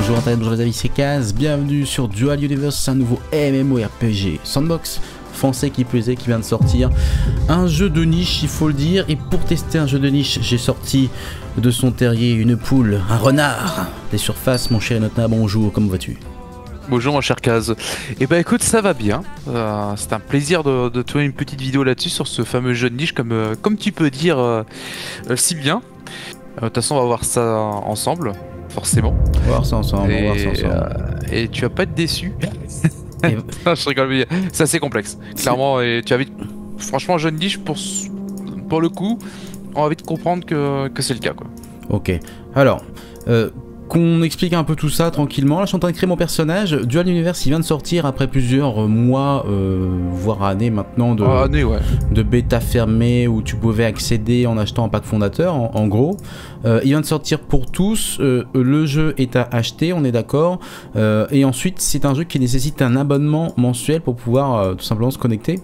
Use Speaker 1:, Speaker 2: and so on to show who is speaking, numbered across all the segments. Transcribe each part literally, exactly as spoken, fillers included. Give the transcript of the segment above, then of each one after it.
Speaker 1: Bonjour Internet, bonjour les amis, c'est Kaz, bienvenue sur Dual Universe, un nouveau MMORPG Sandbox français qui plaisait, qui vient de sortir. Un jeu de niche, il faut le dire, et pour tester un jeu de niche, j'ai sorti de son terrier une poule, un renard. Des surfaces, mon cher Notna, bonjour, comment vas-tu?
Speaker 2: Bonjour mon cher Kaz. Et bah écoute, ça va bien. Euh, c'est un plaisir de, de tourner une petite vidéo là-dessus sur ce fameux jeu de niche, comme, euh, comme tu peux dire euh, euh, si bien. De toute façon, on va voir ça ensemble, forcément.
Speaker 1: On va voir ça ensemble,
Speaker 2: et,
Speaker 1: on va voir ça ensemble.
Speaker 2: Euh, et tu vas pas être déçu. Et... je rigole, mais c'est assez complexe, clairement. Et tu as vite... Franchement, jeu de niche, pour, pour le coup, on va vite comprendre que, que c'est le cas, quoi.
Speaker 1: Ok, alors... Euh... Qu'on explique un peu tout ça tranquillement. Là, je suis en train de créer mon personnage. Dual Universe, il vient de sortir après plusieurs mois, euh, voire années maintenant, de,
Speaker 2: oh, année, ouais.
Speaker 1: de bêta fermée où tu pouvais accéder en achetant un pack fondateur, en, en gros. Euh, il vient de sortir pour tous. Euh, le jeu est à acheter, on est d'accord. Euh, et ensuite, c'est un jeu qui nécessite un abonnement mensuel pour pouvoir euh, tout simplement se connecter.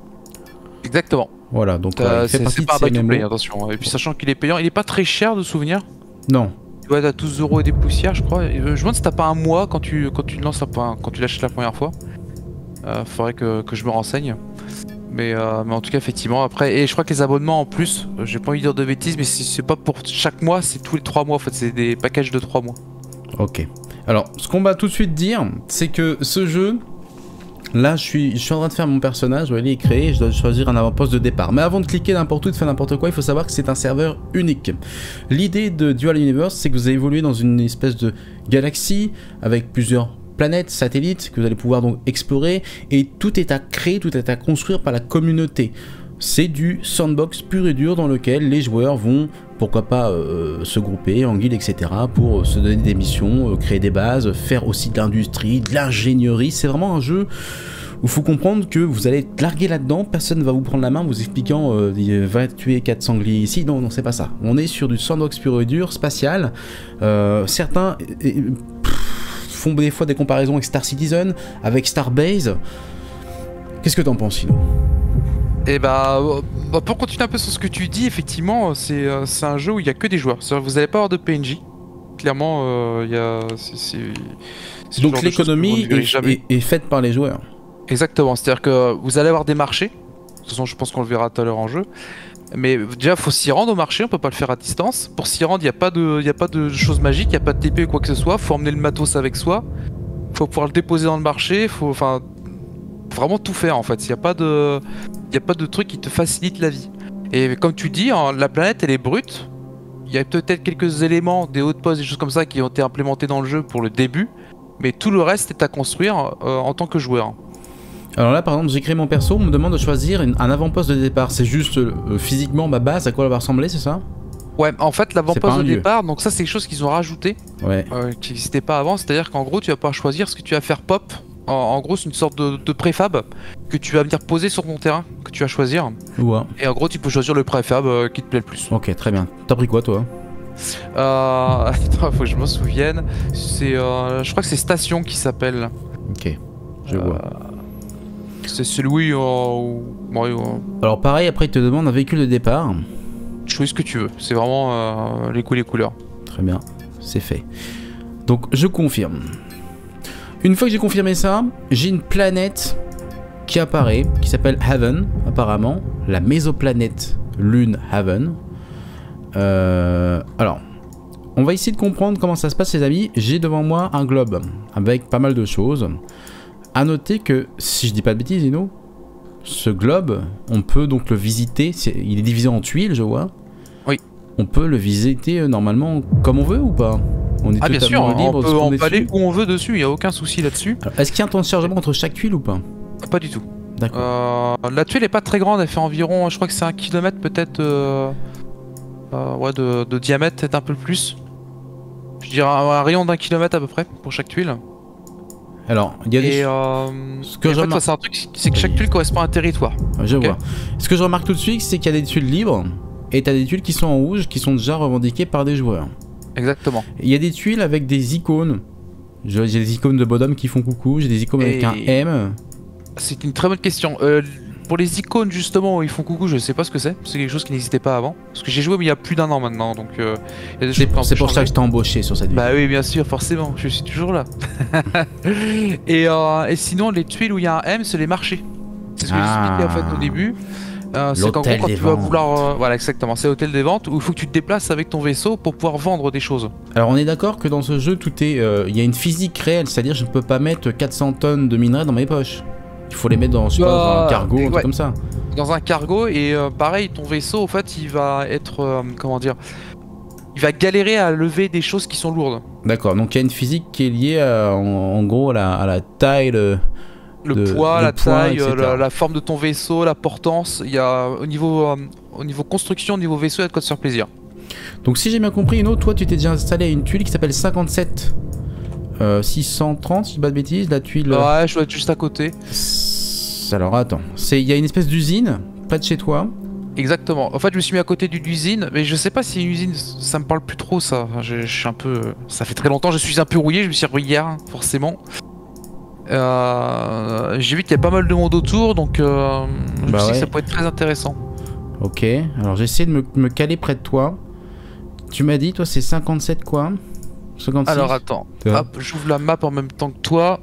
Speaker 2: Exactement.
Speaker 1: Voilà, donc euh, il fait partie
Speaker 2: pas
Speaker 1: de ces
Speaker 2: un
Speaker 1: M M O.
Speaker 2: play, attention. Et puis sachant qu'il est payant, il est pas très cher de souvenir.
Speaker 1: Non.
Speaker 2: Tu vois, t'as douze euros et des poussières, je crois. Et, euh, je me demande si t'as pas un mois quand tu, quand tu lances, quand tu l'achètes la première fois. Euh, faudrait que, que je me renseigne. Mais, euh, mais en tout cas, effectivement, après. Et je crois que les abonnements en plus, euh, j'ai pas envie de dire de bêtises, mais c'est pas pour chaque mois, c'est tous les trois mois en fait. C'est des packages de trois mois.
Speaker 1: Ok. Alors, ce qu'on va tout de suite dire, c'est que ce jeu. Là, je suis, je suis en train de faire mon personnage, il est créé, je dois choisir un avant-poste de départ. Mais avant de cliquer n'importe où, de faire n'importe quoi, il faut savoir que c'est un serveur unique. L'idée de Dual Universe, c'est que vous allez évoluer dans une espèce de galaxie avec plusieurs planètes, satellites, que vous allez pouvoir donc explorer, et tout est à créer, tout est à construire par la communauté. C'est du sandbox pur et dur dans lequel les joueurs vont, pourquoi pas, euh, se grouper en guilde, et cetera, pour se donner des missions, euh, créer des bases, faire aussi de l'industrie, de l'ingénierie. C'est vraiment un jeu où il faut comprendre que vous allez être largué là-dedans, personne ne va vous prendre la main en vous expliquant euh, « va tuer quatre sangliers ici ». Non, non, c'est pas ça. On est sur du sandbox pur et dur, spatial. Euh, certains et, et, pff, font des fois des comparaisons avec Star Citizen, avec Starbase. Qu'est-ce que t'en penses, Sino ?
Speaker 2: Et bah, bah, pour continuer un peu sur ce que tu dis, effectivement, c'est euh, un jeu où il n'y a que des joueurs. Vous n'allez pas avoir de P N J. Clairement, euh, il y a. C'est
Speaker 1: donc l'économie est, est, est faite par les joueurs.
Speaker 2: Exactement. C'est-à-dire que vous allez avoir des marchés. De toute façon, je pense qu'on le verra tout à l'heure en jeu. Mais déjà, il faut s'y rendre au marché. On peut pas le faire à distance. Pour s'y rendre, il n'y a pas de, il a pas de choses magiques. Il n'y a pas de T P ou quoi que ce soit. Il faut emmener le matos avec soi. Il faut pouvoir le déposer dans le marché. Faut, enfin, vraiment tout faire en fait. Il n'y a pas de. Il n'y a pas de truc qui te facilite la vie. Et comme tu dis, hein, la planète elle est brute. Il y a peut-être quelques éléments, des hauts de poste, des choses comme ça qui ont été implémentés dans le jeu pour le début. Mais tout le reste est à construire euh, en tant que joueur.
Speaker 1: Alors là par exemple j'ai créé mon perso, on me demande de choisir une, un avant-poste de départ. C'est juste euh, physiquement ma base, à quoi elle va ressembler, c'est ça? Ouais,
Speaker 2: en fait l'avant-poste de départ, donc ça c'est quelque chose qu'ils ont rajouté.
Speaker 1: Ouais.
Speaker 2: euh, Qui n'existait pas avant, c'est-à-dire qu'en gros tu vas pouvoir choisir ce que tu vas faire pop. En, en gros, c'est une sorte de, de préfab que tu vas venir poser sur ton terrain, que tu vas choisir.
Speaker 1: Ouais.
Speaker 2: Et en gros, tu peux choisir le préfab euh, qui te plaît le plus.
Speaker 1: Ok, très bien. T'as pris quoi, toi?
Speaker 2: Euh... Attends, faut que je me souvienne. C'est, euh... je crois que c'est Station qui s'appelle.
Speaker 1: Ok, je
Speaker 2: euh...
Speaker 1: vois.
Speaker 2: C'est celui où... Ouais, ouais.
Speaker 1: Alors pareil, après, il te demande un véhicule de départ.
Speaker 2: Choisis ce que tu veux. C'est vraiment euh, les goûts, les couleurs.
Speaker 1: Très bien, c'est fait. Donc, je confirme. Une fois que j'ai confirmé ça, j'ai une planète qui apparaît, qui s'appelle Haven, apparemment. La mésoplanète Lune Haven. Euh, alors, on va essayer de comprendre comment ça se passe, les amis. J'ai devant moi un globe avec pas mal de choses. A noter que, si je dis pas de bêtises, Ino, ce globe, on peut donc le visiter. Est, il est divisé en tuiles, je vois.
Speaker 2: Oui.
Speaker 1: On peut le visiter euh, normalement comme on veut ou pas? On est
Speaker 2: ah bien sûr,
Speaker 1: libre
Speaker 2: on peut, on peut aller où on veut dessus, il n'y a aucun souci là-dessus.
Speaker 1: Est-ce qu'il y a un temps de chargement entre chaque tuile ou pas?
Speaker 2: Pas du tout.
Speaker 1: D'accord.
Speaker 2: Euh, la tuile est pas très grande, elle fait environ, je crois que c'est un kilomètre peut-être euh, euh, ouais, de, de diamètre, peut-être un peu plus. Je dirais un, un rayon d'un kilomètre à peu près pour chaque tuile.
Speaker 1: Alors, il y a des
Speaker 2: et, euh,
Speaker 1: ce que
Speaker 2: et
Speaker 1: je
Speaker 2: en fait, c'est un truc, c'est que chaque tuile correspond à un territoire.
Speaker 1: Je
Speaker 2: okay.
Speaker 1: vois. Ce que je remarque tout de suite, c'est qu'il y a des tuiles libres et tu as des tuiles qui sont en rouge, qui sont déjà revendiquées par des joueurs.
Speaker 2: Exactement.
Speaker 1: Il y a des tuiles avec des icônes. J'ai des icônes de bonhomme qui font coucou, j'ai des icônes et... avec un M.
Speaker 2: C'est une très bonne question. Euh, pour les icônes justement où ils font coucou, je sais pas ce que c'est. C'est quelque chose qui n'existait pas avant. Parce que j'ai joué mais il y a plus d'un an maintenant, donc euh, il y a des choses qui ont
Speaker 1: C'est pour
Speaker 2: changé.
Speaker 1: ça que je t'ai embauché sur cette vidéo.
Speaker 2: Bah oui, bien sûr, forcément, je suis toujours là. et, euh, et sinon, les tuiles où il y a un M, c'est les marchés. C'est ce que
Speaker 1: Ah.
Speaker 2: j'expliquais en fait au début. Euh, c'est qu'en gros,
Speaker 1: L'hôtel
Speaker 2: quand
Speaker 1: des
Speaker 2: tu vas
Speaker 1: ventes.
Speaker 2: vouloir. euh, voilà, exactement, c'est l'hôtel des ventes où il faut que tu te déplaces avec ton vaisseau pour pouvoir vendre des choses.
Speaker 1: Alors on est d'accord que dans ce jeu, tout est, euh, il y a une physique réelle, c'est-à-dire je ne peux pas mettre quatre cents tonnes de minerais dans mes poches. Il faut les mettre dans, je sais pas, dans un
Speaker 2: Bah,
Speaker 1: cargo, un truc
Speaker 2: ouais.
Speaker 1: comme ça.
Speaker 2: Dans un cargo, et euh, pareil, ton vaisseau, en fait, il va être. euh, comment dire Il va galérer à lever des choses qui sont lourdes.
Speaker 1: D'accord, donc il y a une physique qui est liée à, en, en gros à la, à la taille, le,
Speaker 2: Le
Speaker 1: de-
Speaker 2: poids,
Speaker 1: le
Speaker 2: la
Speaker 1: poids,
Speaker 2: taille,
Speaker 1: et cetera.
Speaker 2: euh, la, la forme de ton vaisseau, la portance. Il y a au niveau, euh, au niveau construction, au niveau vaisseau, il y a de quoi se faire plaisir.
Speaker 1: Donc si j'ai bien compris, Ino, toi tu t'es déjà installé à une tuile qui s'appelle cinquante-sept euh, six cent trente, si je dis pas de bêtises, la tuile...
Speaker 2: Ouais, je dois être juste à côté.
Speaker 1: Alors attends, c'est- il y a une espèce d'usine près de chez toi.
Speaker 2: Exactement. En fait, je me suis mis à côté d'une usine, mais je sais pas si une usine, ça me parle plus trop, ça. Enfin, je, je suis un peu. Ça fait très longtemps, je suis un peu rouillé, je me suis rouillé hier, forcément. Euh, J'ai vu qu'il y a pas mal de monde autour, donc euh, je
Speaker 1: Bah
Speaker 2: me suis dit
Speaker 1: ouais.
Speaker 2: que ça pourrait être très intéressant.
Speaker 1: Ok, alors j'essaie de me, me caler près de toi. Tu m'as dit, toi c'est cinquante-sept quoi cinquante-six.
Speaker 2: Alors attends,
Speaker 1: Ouais.
Speaker 2: hop, j'ouvre la map en même temps que toi.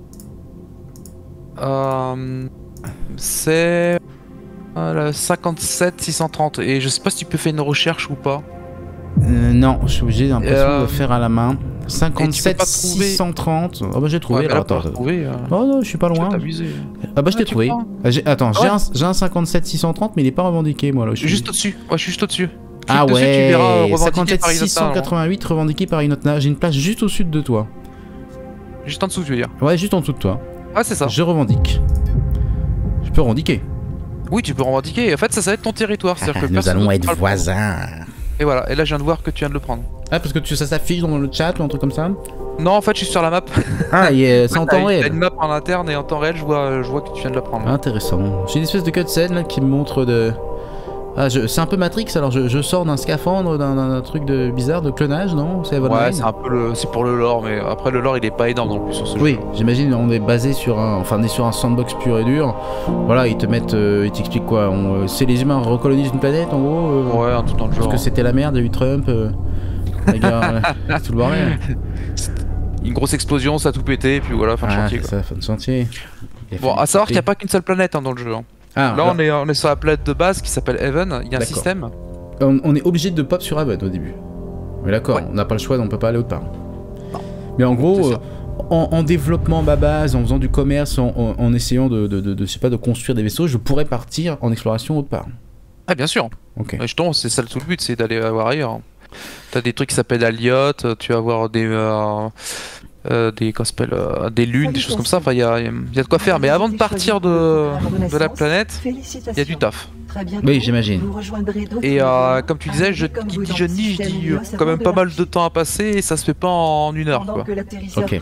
Speaker 2: Euh, C'est euh, le cinquante-sept six cent trente, et je sais pas si tu peux faire une recherche ou pas.
Speaker 1: Euh, non, je suis obligé, j'ai l'impression
Speaker 2: Euh,
Speaker 1: de le faire à la main. cinquante-sept
Speaker 2: pas trouver-
Speaker 1: six cent trente. Oh bah j'ai trouvé,
Speaker 2: Ouais, mais
Speaker 1: alors
Speaker 2: là, pour
Speaker 1: attends.
Speaker 2: la trouver, euh,
Speaker 1: Oh non, je suis pas
Speaker 2: tu
Speaker 1: loin.
Speaker 2: vas t'amuser.
Speaker 1: Ah bah je
Speaker 2: Ah,
Speaker 1: t'ai
Speaker 2: tu
Speaker 1: trouvé.
Speaker 2: crois
Speaker 1: Ah, j'ai- Attends,
Speaker 2: Ah
Speaker 1: j'ai
Speaker 2: ouais
Speaker 1: un, j'ai un cinquante-sept six cent trente mais il est pas revendiqué moi là. Je suis-
Speaker 2: Juste au-dessus, ouais, je suis juste au-dessus.
Speaker 1: Ah
Speaker 2: Clique dessus, tu verras, euh,
Speaker 1: ouais,
Speaker 2: revendiqué
Speaker 1: cinquante-sept
Speaker 2: par
Speaker 1: six cent
Speaker 2: Inotna,
Speaker 1: quatre-vingt-huit revendiqué par Inotna. J'ai une place juste au sud de toi.
Speaker 2: Juste en dessous, tu veux dire.
Speaker 1: Ouais, juste en dessous de toi.
Speaker 2: Ah, c'est ça.
Speaker 1: Je revendique. Je peux revendiquer.
Speaker 2: Oui, tu peux revendiquer. En fait, ça, ça va être ton territoire. C'est-à-dire que
Speaker 1: Nous
Speaker 2: personne
Speaker 1: allons
Speaker 2: d'autre
Speaker 1: être
Speaker 2: pourra le
Speaker 1: voisins.
Speaker 2: prendre. Et voilà, et là, je viens de voir que tu viens de le prendre.
Speaker 1: Ah, parce que tu, ça s'affiche dans le chat ou un truc comme ça.
Speaker 2: Non, en fait, je suis sur la map.
Speaker 1: Ah, et, euh, c'est en
Speaker 2: T'as
Speaker 1: temps
Speaker 2: une- t'as
Speaker 1: réel.
Speaker 2: une map en interne, et en temps réel, je vois, je vois que tu viens de la prendre.
Speaker 1: Intéressant. J'ai une espèce de cutscene là qui me montre de. Ah, je... c'est un peu Matrix alors je, je sors d'un scaphandre, d'un d'un truc de bizarre de clonage, non? C'est Evan
Speaker 2: Ouais,
Speaker 1: Ryan
Speaker 2: c'est un peu le, c'est pour le lore, mais après le lore, il est pas énorme non plus sur ce
Speaker 1: Oui,
Speaker 2: jeu.
Speaker 1: j'imagine on est basé sur un, enfin on est sur un sandbox pur et dur. Voilà, ils te mettent, euh, ils t'expliquent quoi. On, euh, c'est les humains recolonisent une planète en gros. euh,
Speaker 2: Ouais, un tout dans le
Speaker 1: Parce
Speaker 2: genre.
Speaker 1: que c'était la merde, il y a eu Trump. Euh, les gars, euh, tout le bordel.
Speaker 2: Une grosse explosion, ça a tout pété, et puis voilà, fin de
Speaker 1: Ah,
Speaker 2: chantier.
Speaker 1: c'est
Speaker 2: Quoi.
Speaker 1: ça, fin de chantier. Il a
Speaker 2: Bon,
Speaker 1: fallu
Speaker 2: à savoir qu'il n'y a
Speaker 1: couper.
Speaker 2: pas qu'une seule planète hein, dans le jeu. hein.
Speaker 1: Ah,
Speaker 2: Là,
Speaker 1: alors,
Speaker 2: on est, on est sur la planète de base qui s'appelle Heaven. Il y a un
Speaker 1: D'accord.
Speaker 2: système.
Speaker 1: on, on est obligé de pop sur Haven au début. Mais d'accord,
Speaker 2: Ouais.
Speaker 1: on n'a pas le choix, on peut pas aller autre part.
Speaker 2: Non.
Speaker 1: Mais en gros,
Speaker 2: C'est
Speaker 1: euh,
Speaker 2: ça.
Speaker 1: en, en développant ma base, en faisant du commerce, en, en- en essayant de, de, de, de, je sais pas, de construire des vaisseaux, je pourrais partir en exploration autre part.
Speaker 2: Ah, bien sûr.
Speaker 1: Ok.
Speaker 2: Ouais, justement, c'est ça tout le but, c'est d'aller voir ailleurs. T'as des trucs qui s'appellent Aliot, tu vas avoir des. Euh, euh, des, comment ça s'appelle, euh, des lunes, des choses comme ça. Enfin, il y a, y a de quoi faire. Mais avant de partir de, de la planète, il y a du taf.
Speaker 1: Oui, j'imagine.
Speaker 2: Et euh, comme tu disais, je, qui dit je niche, je dis euh, quand même pas mal de temps à passer et ça se fait pas en une heure. Quoi.
Speaker 1: Ok.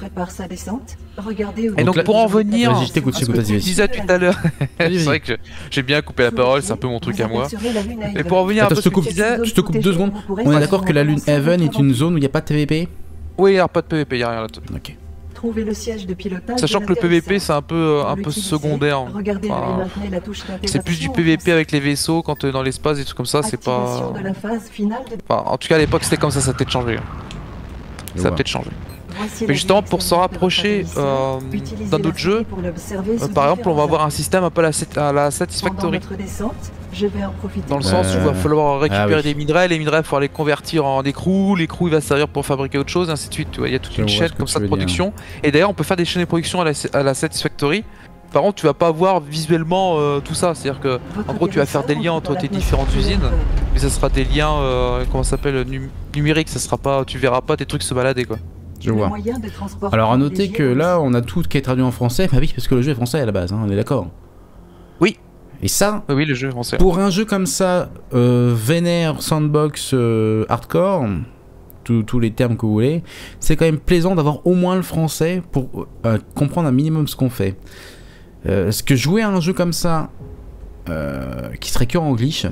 Speaker 2: Et
Speaker 1: Donc
Speaker 2: donc
Speaker 1: là-
Speaker 2: pour en venir,
Speaker 1: Vas-y, je t'écoute,
Speaker 2: à
Speaker 1: je
Speaker 2: ce que
Speaker 1: t'écoute,
Speaker 2: tu
Speaker 1: vas-y,
Speaker 2: disais tout à l'heure,
Speaker 1: Vas-y,
Speaker 2: c'est
Speaker 1: vas-y.
Speaker 2: vrai que je- j'ai bien coupé la parole, c'est un peu mon truc à moi. Et pour en venir un
Speaker 1: Attends,
Speaker 2: peu
Speaker 1: je te
Speaker 2: ce que
Speaker 1: coupe,
Speaker 2: tu disais,
Speaker 1: je te coupe deux secondes. On est d'accord que la lune Heaven est une zone où il n'y a pas de P V P?
Speaker 2: oui, il n'y a pas de P V P, il n'y a rien là-dessus.
Speaker 1: Ok.
Speaker 3: Trouver le siège de pilotage.
Speaker 2: Sachant
Speaker 3: de
Speaker 2: que le P V P
Speaker 3: l'atterrissage.
Speaker 2: c'est un peu, euh, un
Speaker 3: Pour
Speaker 2: peu
Speaker 3: l'utiliser,
Speaker 2: secondaire.
Speaker 3: regardez
Speaker 2: Enfin,
Speaker 3: et maintenez la touche
Speaker 2: c'est plus du
Speaker 3: d'intégration
Speaker 2: P V P
Speaker 3: en
Speaker 2: avec les vaisseaux quand tu es dans l'espace et tout comme ça, c'est
Speaker 3: activation
Speaker 2: pas.
Speaker 3: de la phase finale de-
Speaker 2: Enfin, en tout cas à l'époque c'était comme ça, ça a peut-être changé.
Speaker 1: Je
Speaker 2: Ça a
Speaker 1: vois.
Speaker 2: peut-être changé.
Speaker 3: Voici
Speaker 2: Mais
Speaker 3: la
Speaker 2: justement,
Speaker 3: direction
Speaker 2: pour s'en
Speaker 3: de
Speaker 2: rapprocher,
Speaker 3: votre
Speaker 2: euh,
Speaker 3: atterrissage. Utilisez
Speaker 2: dans
Speaker 3: la
Speaker 2: d'autres
Speaker 3: souris
Speaker 2: jeux,
Speaker 3: pour l'observer
Speaker 2: Euh,
Speaker 3: sous
Speaker 2: par exemple, on va
Speaker 3: différents
Speaker 2: avoir un
Speaker 3: angles.
Speaker 2: système un peu à la, sat- à la
Speaker 3: Pendant
Speaker 2: Satisfactory.
Speaker 3: notre descente, je vais en profiter.
Speaker 2: Dans le
Speaker 3: pour-
Speaker 2: sens où il va
Speaker 1: Euh,
Speaker 2: falloir récupérer
Speaker 1: ah oui.
Speaker 2: des minerais, les minerais il faut les convertir en écrous, l'écrou il va servir pour fabriquer autre chose, et ainsi de suite. Tu vois, il y a toute
Speaker 1: Je
Speaker 2: une
Speaker 1: vois
Speaker 2: chaîne
Speaker 1: ce que
Speaker 2: comme
Speaker 1: tu
Speaker 2: ça de
Speaker 1: veux dire.
Speaker 2: production. Et d'ailleurs, on peut faire des chaînes de production à la, à la Satisfactory. Par contre, tu vas pas voir visuellement euh, tout ça. C'est-à-dire que,
Speaker 3: Votre
Speaker 2: en gros, tu vas faire des liens
Speaker 3: atterrissage
Speaker 2: entre tes
Speaker 3: dans
Speaker 2: différentes
Speaker 3: l'atmosphère
Speaker 2: usines,
Speaker 3: de l'Earth.
Speaker 2: mais ça sera des liens, euh, comment ça s'appelle, num- numériques. Ça sera pas, tu verras pas tes trucs se balader quoi.
Speaker 1: Je
Speaker 3: Le
Speaker 1: vois.
Speaker 3: moyen de transport
Speaker 1: Alors à noter
Speaker 3: privilégié
Speaker 1: que
Speaker 3: aussi.
Speaker 1: là, on a tout qui est traduit en français. Bah oui, parce que le jeu est français à la base, hein, on est d'accord.
Speaker 2: Oui.
Speaker 1: Et ça,
Speaker 2: Oui, oui, le jeu français.
Speaker 1: pour un jeu comme ça, euh, vénère, sandbox, euh, hardcore, tous tous les termes que vous voulez, c'est quand même plaisant d'avoir au moins le français pour euh, comprendre un minimum ce qu'on fait. Euh, Est-ce que jouer à un jeu comme ça, euh, qui serait que en glitch,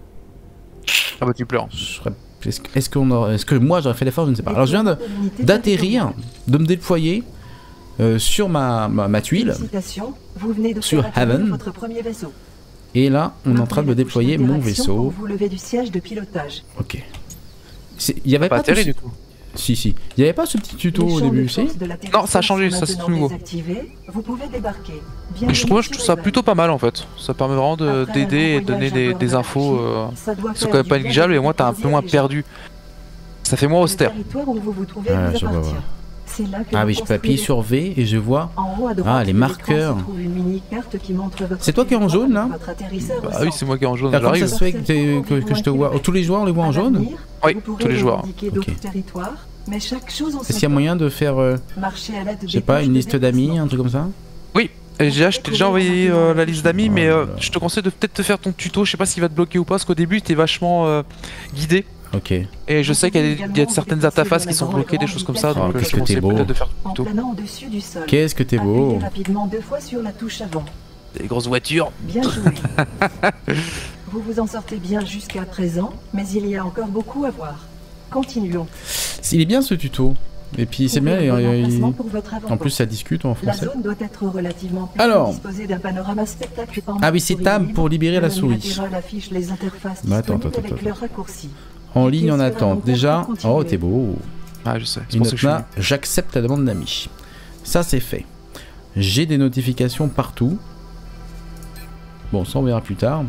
Speaker 2: Ah bah tu pleures.
Speaker 1: je serais- est-ce que- est-ce qu'on aurait- est-ce que moi j'aurais fait l'effort, je ne sais pas. Alors je viens de- d'atterrir, de me déployer euh, sur ma, ma, ma tuile.
Speaker 3: Félicitations, vous venez de
Speaker 1: sur
Speaker 3: faire atterrir
Speaker 1: Haven.
Speaker 3: votre premier vaisseau.
Speaker 1: Et là, on est en train de
Speaker 3: Maintenez la touche
Speaker 1: déployer mon
Speaker 3: d'interaction pour
Speaker 1: vaisseau.
Speaker 3: vous lever du siège de pilotage.
Speaker 1: Ok. Il y avait
Speaker 2: Pas
Speaker 1: pas,
Speaker 2: terrible
Speaker 1: tout...
Speaker 2: du tout.
Speaker 1: Si, si. Il y avait pas ce petit tuto
Speaker 3: Les
Speaker 1: au
Speaker 3: champs de
Speaker 1: début, si?
Speaker 3: force de l'atterrissage
Speaker 2: Non, ça a changé,
Speaker 3: sont
Speaker 2: ça, c'est
Speaker 3: maintenant
Speaker 2: tout nouveau.
Speaker 3: désactivés. Vous pouvez débarquer.
Speaker 2: Et je trouve, je trouve ça plutôt pas mal en fait. Ça permet vraiment de-
Speaker 3: Après un
Speaker 2: d'aider et
Speaker 3: long
Speaker 2: de donner
Speaker 3: voyage à
Speaker 2: des,
Speaker 3: bord
Speaker 2: des
Speaker 3: de la
Speaker 2: infos euh,
Speaker 3: machine, ça doit
Speaker 2: qui sont
Speaker 3: faire
Speaker 2: quand même
Speaker 3: du
Speaker 2: pas
Speaker 3: bien
Speaker 2: négligeables
Speaker 3: de
Speaker 2: et moi t'es un peu
Speaker 3: découvrir
Speaker 2: moins
Speaker 3: les gens.
Speaker 2: perdu. Ça fait moins
Speaker 3: Le
Speaker 2: austère.
Speaker 3: territoire où vous vous trouvez
Speaker 1: Ah,
Speaker 3: vous
Speaker 1: je vois,
Speaker 3: appartient.
Speaker 1: voilà.
Speaker 3: C'est là que
Speaker 1: Ah
Speaker 3: vous
Speaker 1: oui, je peux appuyer
Speaker 3: construisez.
Speaker 1: sur V et je vois...
Speaker 3: En haut à droite,
Speaker 1: Ah, les
Speaker 3: de l'écran
Speaker 1: marqueurs.
Speaker 3: se trouve une mini-carte qui montre votre
Speaker 1: C'est toi qui es en
Speaker 3: territoire
Speaker 1: jaune, là
Speaker 3: avec votre atterrisseur au
Speaker 2: Bah oui,
Speaker 3: centre.
Speaker 2: c'est moi qui ai en jaune,
Speaker 1: Ah, comment ça
Speaker 2: j'arrive.
Speaker 1: se fait que, t'es- que- que je te vois... Oh, tous les joueurs, on les voit en
Speaker 3: À
Speaker 1: jaune?
Speaker 3: l'avenir,
Speaker 2: Oui,
Speaker 3: vous pourrez
Speaker 2: tous les
Speaker 3: leur
Speaker 2: joueurs.
Speaker 3: indiquer d'autres
Speaker 1: Ok.
Speaker 3: territoires, mais chaque chose en son
Speaker 1: Est-ce qu'il y a
Speaker 3: temps.
Speaker 1: moyen de faire, euh,
Speaker 3: Marchez à l'aide
Speaker 1: je
Speaker 3: des
Speaker 1: sais pas,
Speaker 3: touches
Speaker 1: une
Speaker 3: de
Speaker 1: liste d'amis,
Speaker 3: déplacement.
Speaker 1: un truc comme ça?
Speaker 2: Oui, et déjà, je t'ai déjà envoyé euh, la liste d'amis,
Speaker 1: Oh
Speaker 2: mais
Speaker 1: là
Speaker 2: euh,
Speaker 1: là.
Speaker 2: je te conseille de peut-être te faire ton tuto. Je sais pas s'il va te bloquer ou pas, parce qu'au début, t'es vachement euh, guidé.
Speaker 1: Ok.
Speaker 2: Et je sais qu'il y, a des- il y a certaines interfaces qui sont bloquées, des choses comme ça, donc
Speaker 1: Oh,
Speaker 2: euh, je
Speaker 1: qu'est-ce
Speaker 2: te
Speaker 1: que t'es
Speaker 2: conseille
Speaker 1: beau.
Speaker 2: peut-être de faire
Speaker 3: En
Speaker 2: ton tuto.
Speaker 3: planant au-dessus du sol.
Speaker 1: Qu'est-ce que t'es beau.
Speaker 3: Appuyez rapidement deux fois sur la touche avant.
Speaker 2: Des grosses voitures.
Speaker 3: Bien joué. Vous vous en sortez bien jusqu'à présent, mais il y a encore beaucoup à voir. Continuons.
Speaker 1: Il est bien ce tuto. Et puis c'est bien,
Speaker 3: Trouvez un bon
Speaker 1: euh, il-
Speaker 3: emplacement pour votre
Speaker 1: en
Speaker 3: avant-poste.
Speaker 1: plus ça discute en
Speaker 3: La
Speaker 1: français.
Speaker 3: zone doit être relativement pleine
Speaker 1: Alors.
Speaker 3: et disposer d'un panorama spectaculaire.
Speaker 1: Ah oui, c'est Tab pour libérer la
Speaker 3: Le menu
Speaker 1: souris.
Speaker 3: latéral affiche les interfaces
Speaker 1: Bah, attends,
Speaker 3: disponibles
Speaker 1: attends,
Speaker 3: avec
Speaker 1: attends.
Speaker 3: leurs raccourcis.
Speaker 1: En ligne en
Speaker 3: Cliquez sur
Speaker 1: attente.
Speaker 3: l'inventaire
Speaker 1: Déjà,
Speaker 3: pour continuer.
Speaker 1: oh t'es beau.
Speaker 2: Ah, je sais, c'est
Speaker 1: Une
Speaker 2: pour ça que je suis
Speaker 1: note là, j'accepte la demande d'ami. Ça c'est fait. J'ai des notifications partout. Bon, ça on verra plus tard.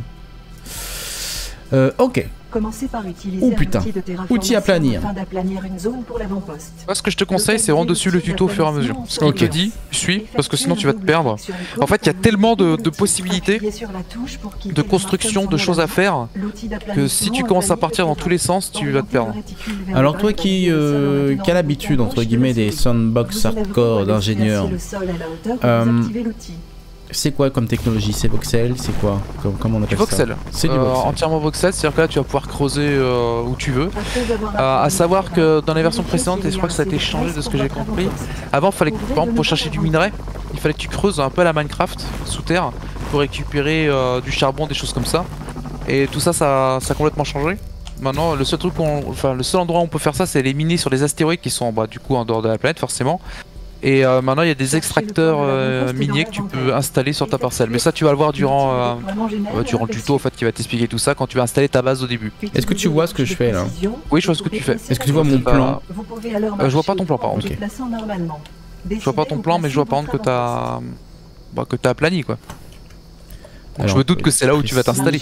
Speaker 1: Euh, ok.
Speaker 3: Commencez par utiliser
Speaker 1: Oh,
Speaker 3: un
Speaker 1: putain.
Speaker 3: outil de terraformation
Speaker 1: Outil à planir.
Speaker 3: afin d'aplanir une zone pour l'avant-poste.
Speaker 2: Moi, ce que je te conseille, c'est rendre dessus le tuto au fur et à mesure. Ce qu'il
Speaker 1: Ok.
Speaker 2: te dit, suis, parce que sinon tu vas te perdre. En fait, il y a tellement de, de possibilités, de construction, de choses à faire, que si tu commences à partir dans tous les sens, tu vas te perdre.
Speaker 1: Alors toi qui, euh, qui a l'habitude entre guillemets des sandbox hardcore d'ingénieurs, euh, c'est quoi comme technologie? C'est voxel? C'est quoi? Comme- Comment on
Speaker 2: Du
Speaker 1: appelle ça?
Speaker 2: voxel.
Speaker 1: C'est du
Speaker 2: Euh,
Speaker 1: voxel.
Speaker 2: entièrement voxel, c'est-à-dire que là tu vas pouvoir creuser euh, où tu veux. Euh, à savoir que dans les versions précédentes, et je crois que ça a été changé de ce que j'ai compris, avant il fallait que, par exemple, pour chercher du minerai, il fallait que tu creuses un peu à la Minecraft sous terre pour récupérer euh, du charbon, des choses comme ça. Et tout ça, ça, ça a complètement changé. Maintenant, le seul truc, qu'on- enfin le seul endroit où on peut faire ça, c'est les miner sur les astéroïdes qui sont bah, du coup en dehors de la planète forcément. Et euh, maintenant, il y a des extracteurs euh, miniers que tu peux installer sur ta parcelle. Mais ça, tu vas le voir durant, euh, euh, durant le tuto en fait, qui va t'expliquer tout ça quand tu vas installer ta base au début.
Speaker 1: Est-ce que tu vois ce que je fais, là?
Speaker 2: Oui, je vois ce que tu fais.
Speaker 1: Est-ce que tu vois mon plan?
Speaker 2: Euh, je vois pas ton plan, par contre.
Speaker 3: Ok.
Speaker 2: Je vois pas ton plan, mais je vois par contre que t'as, bah, que t'as aplani quoi. Donc, je
Speaker 1: Alors,
Speaker 2: me doute que c'est là où tu vas t'installer.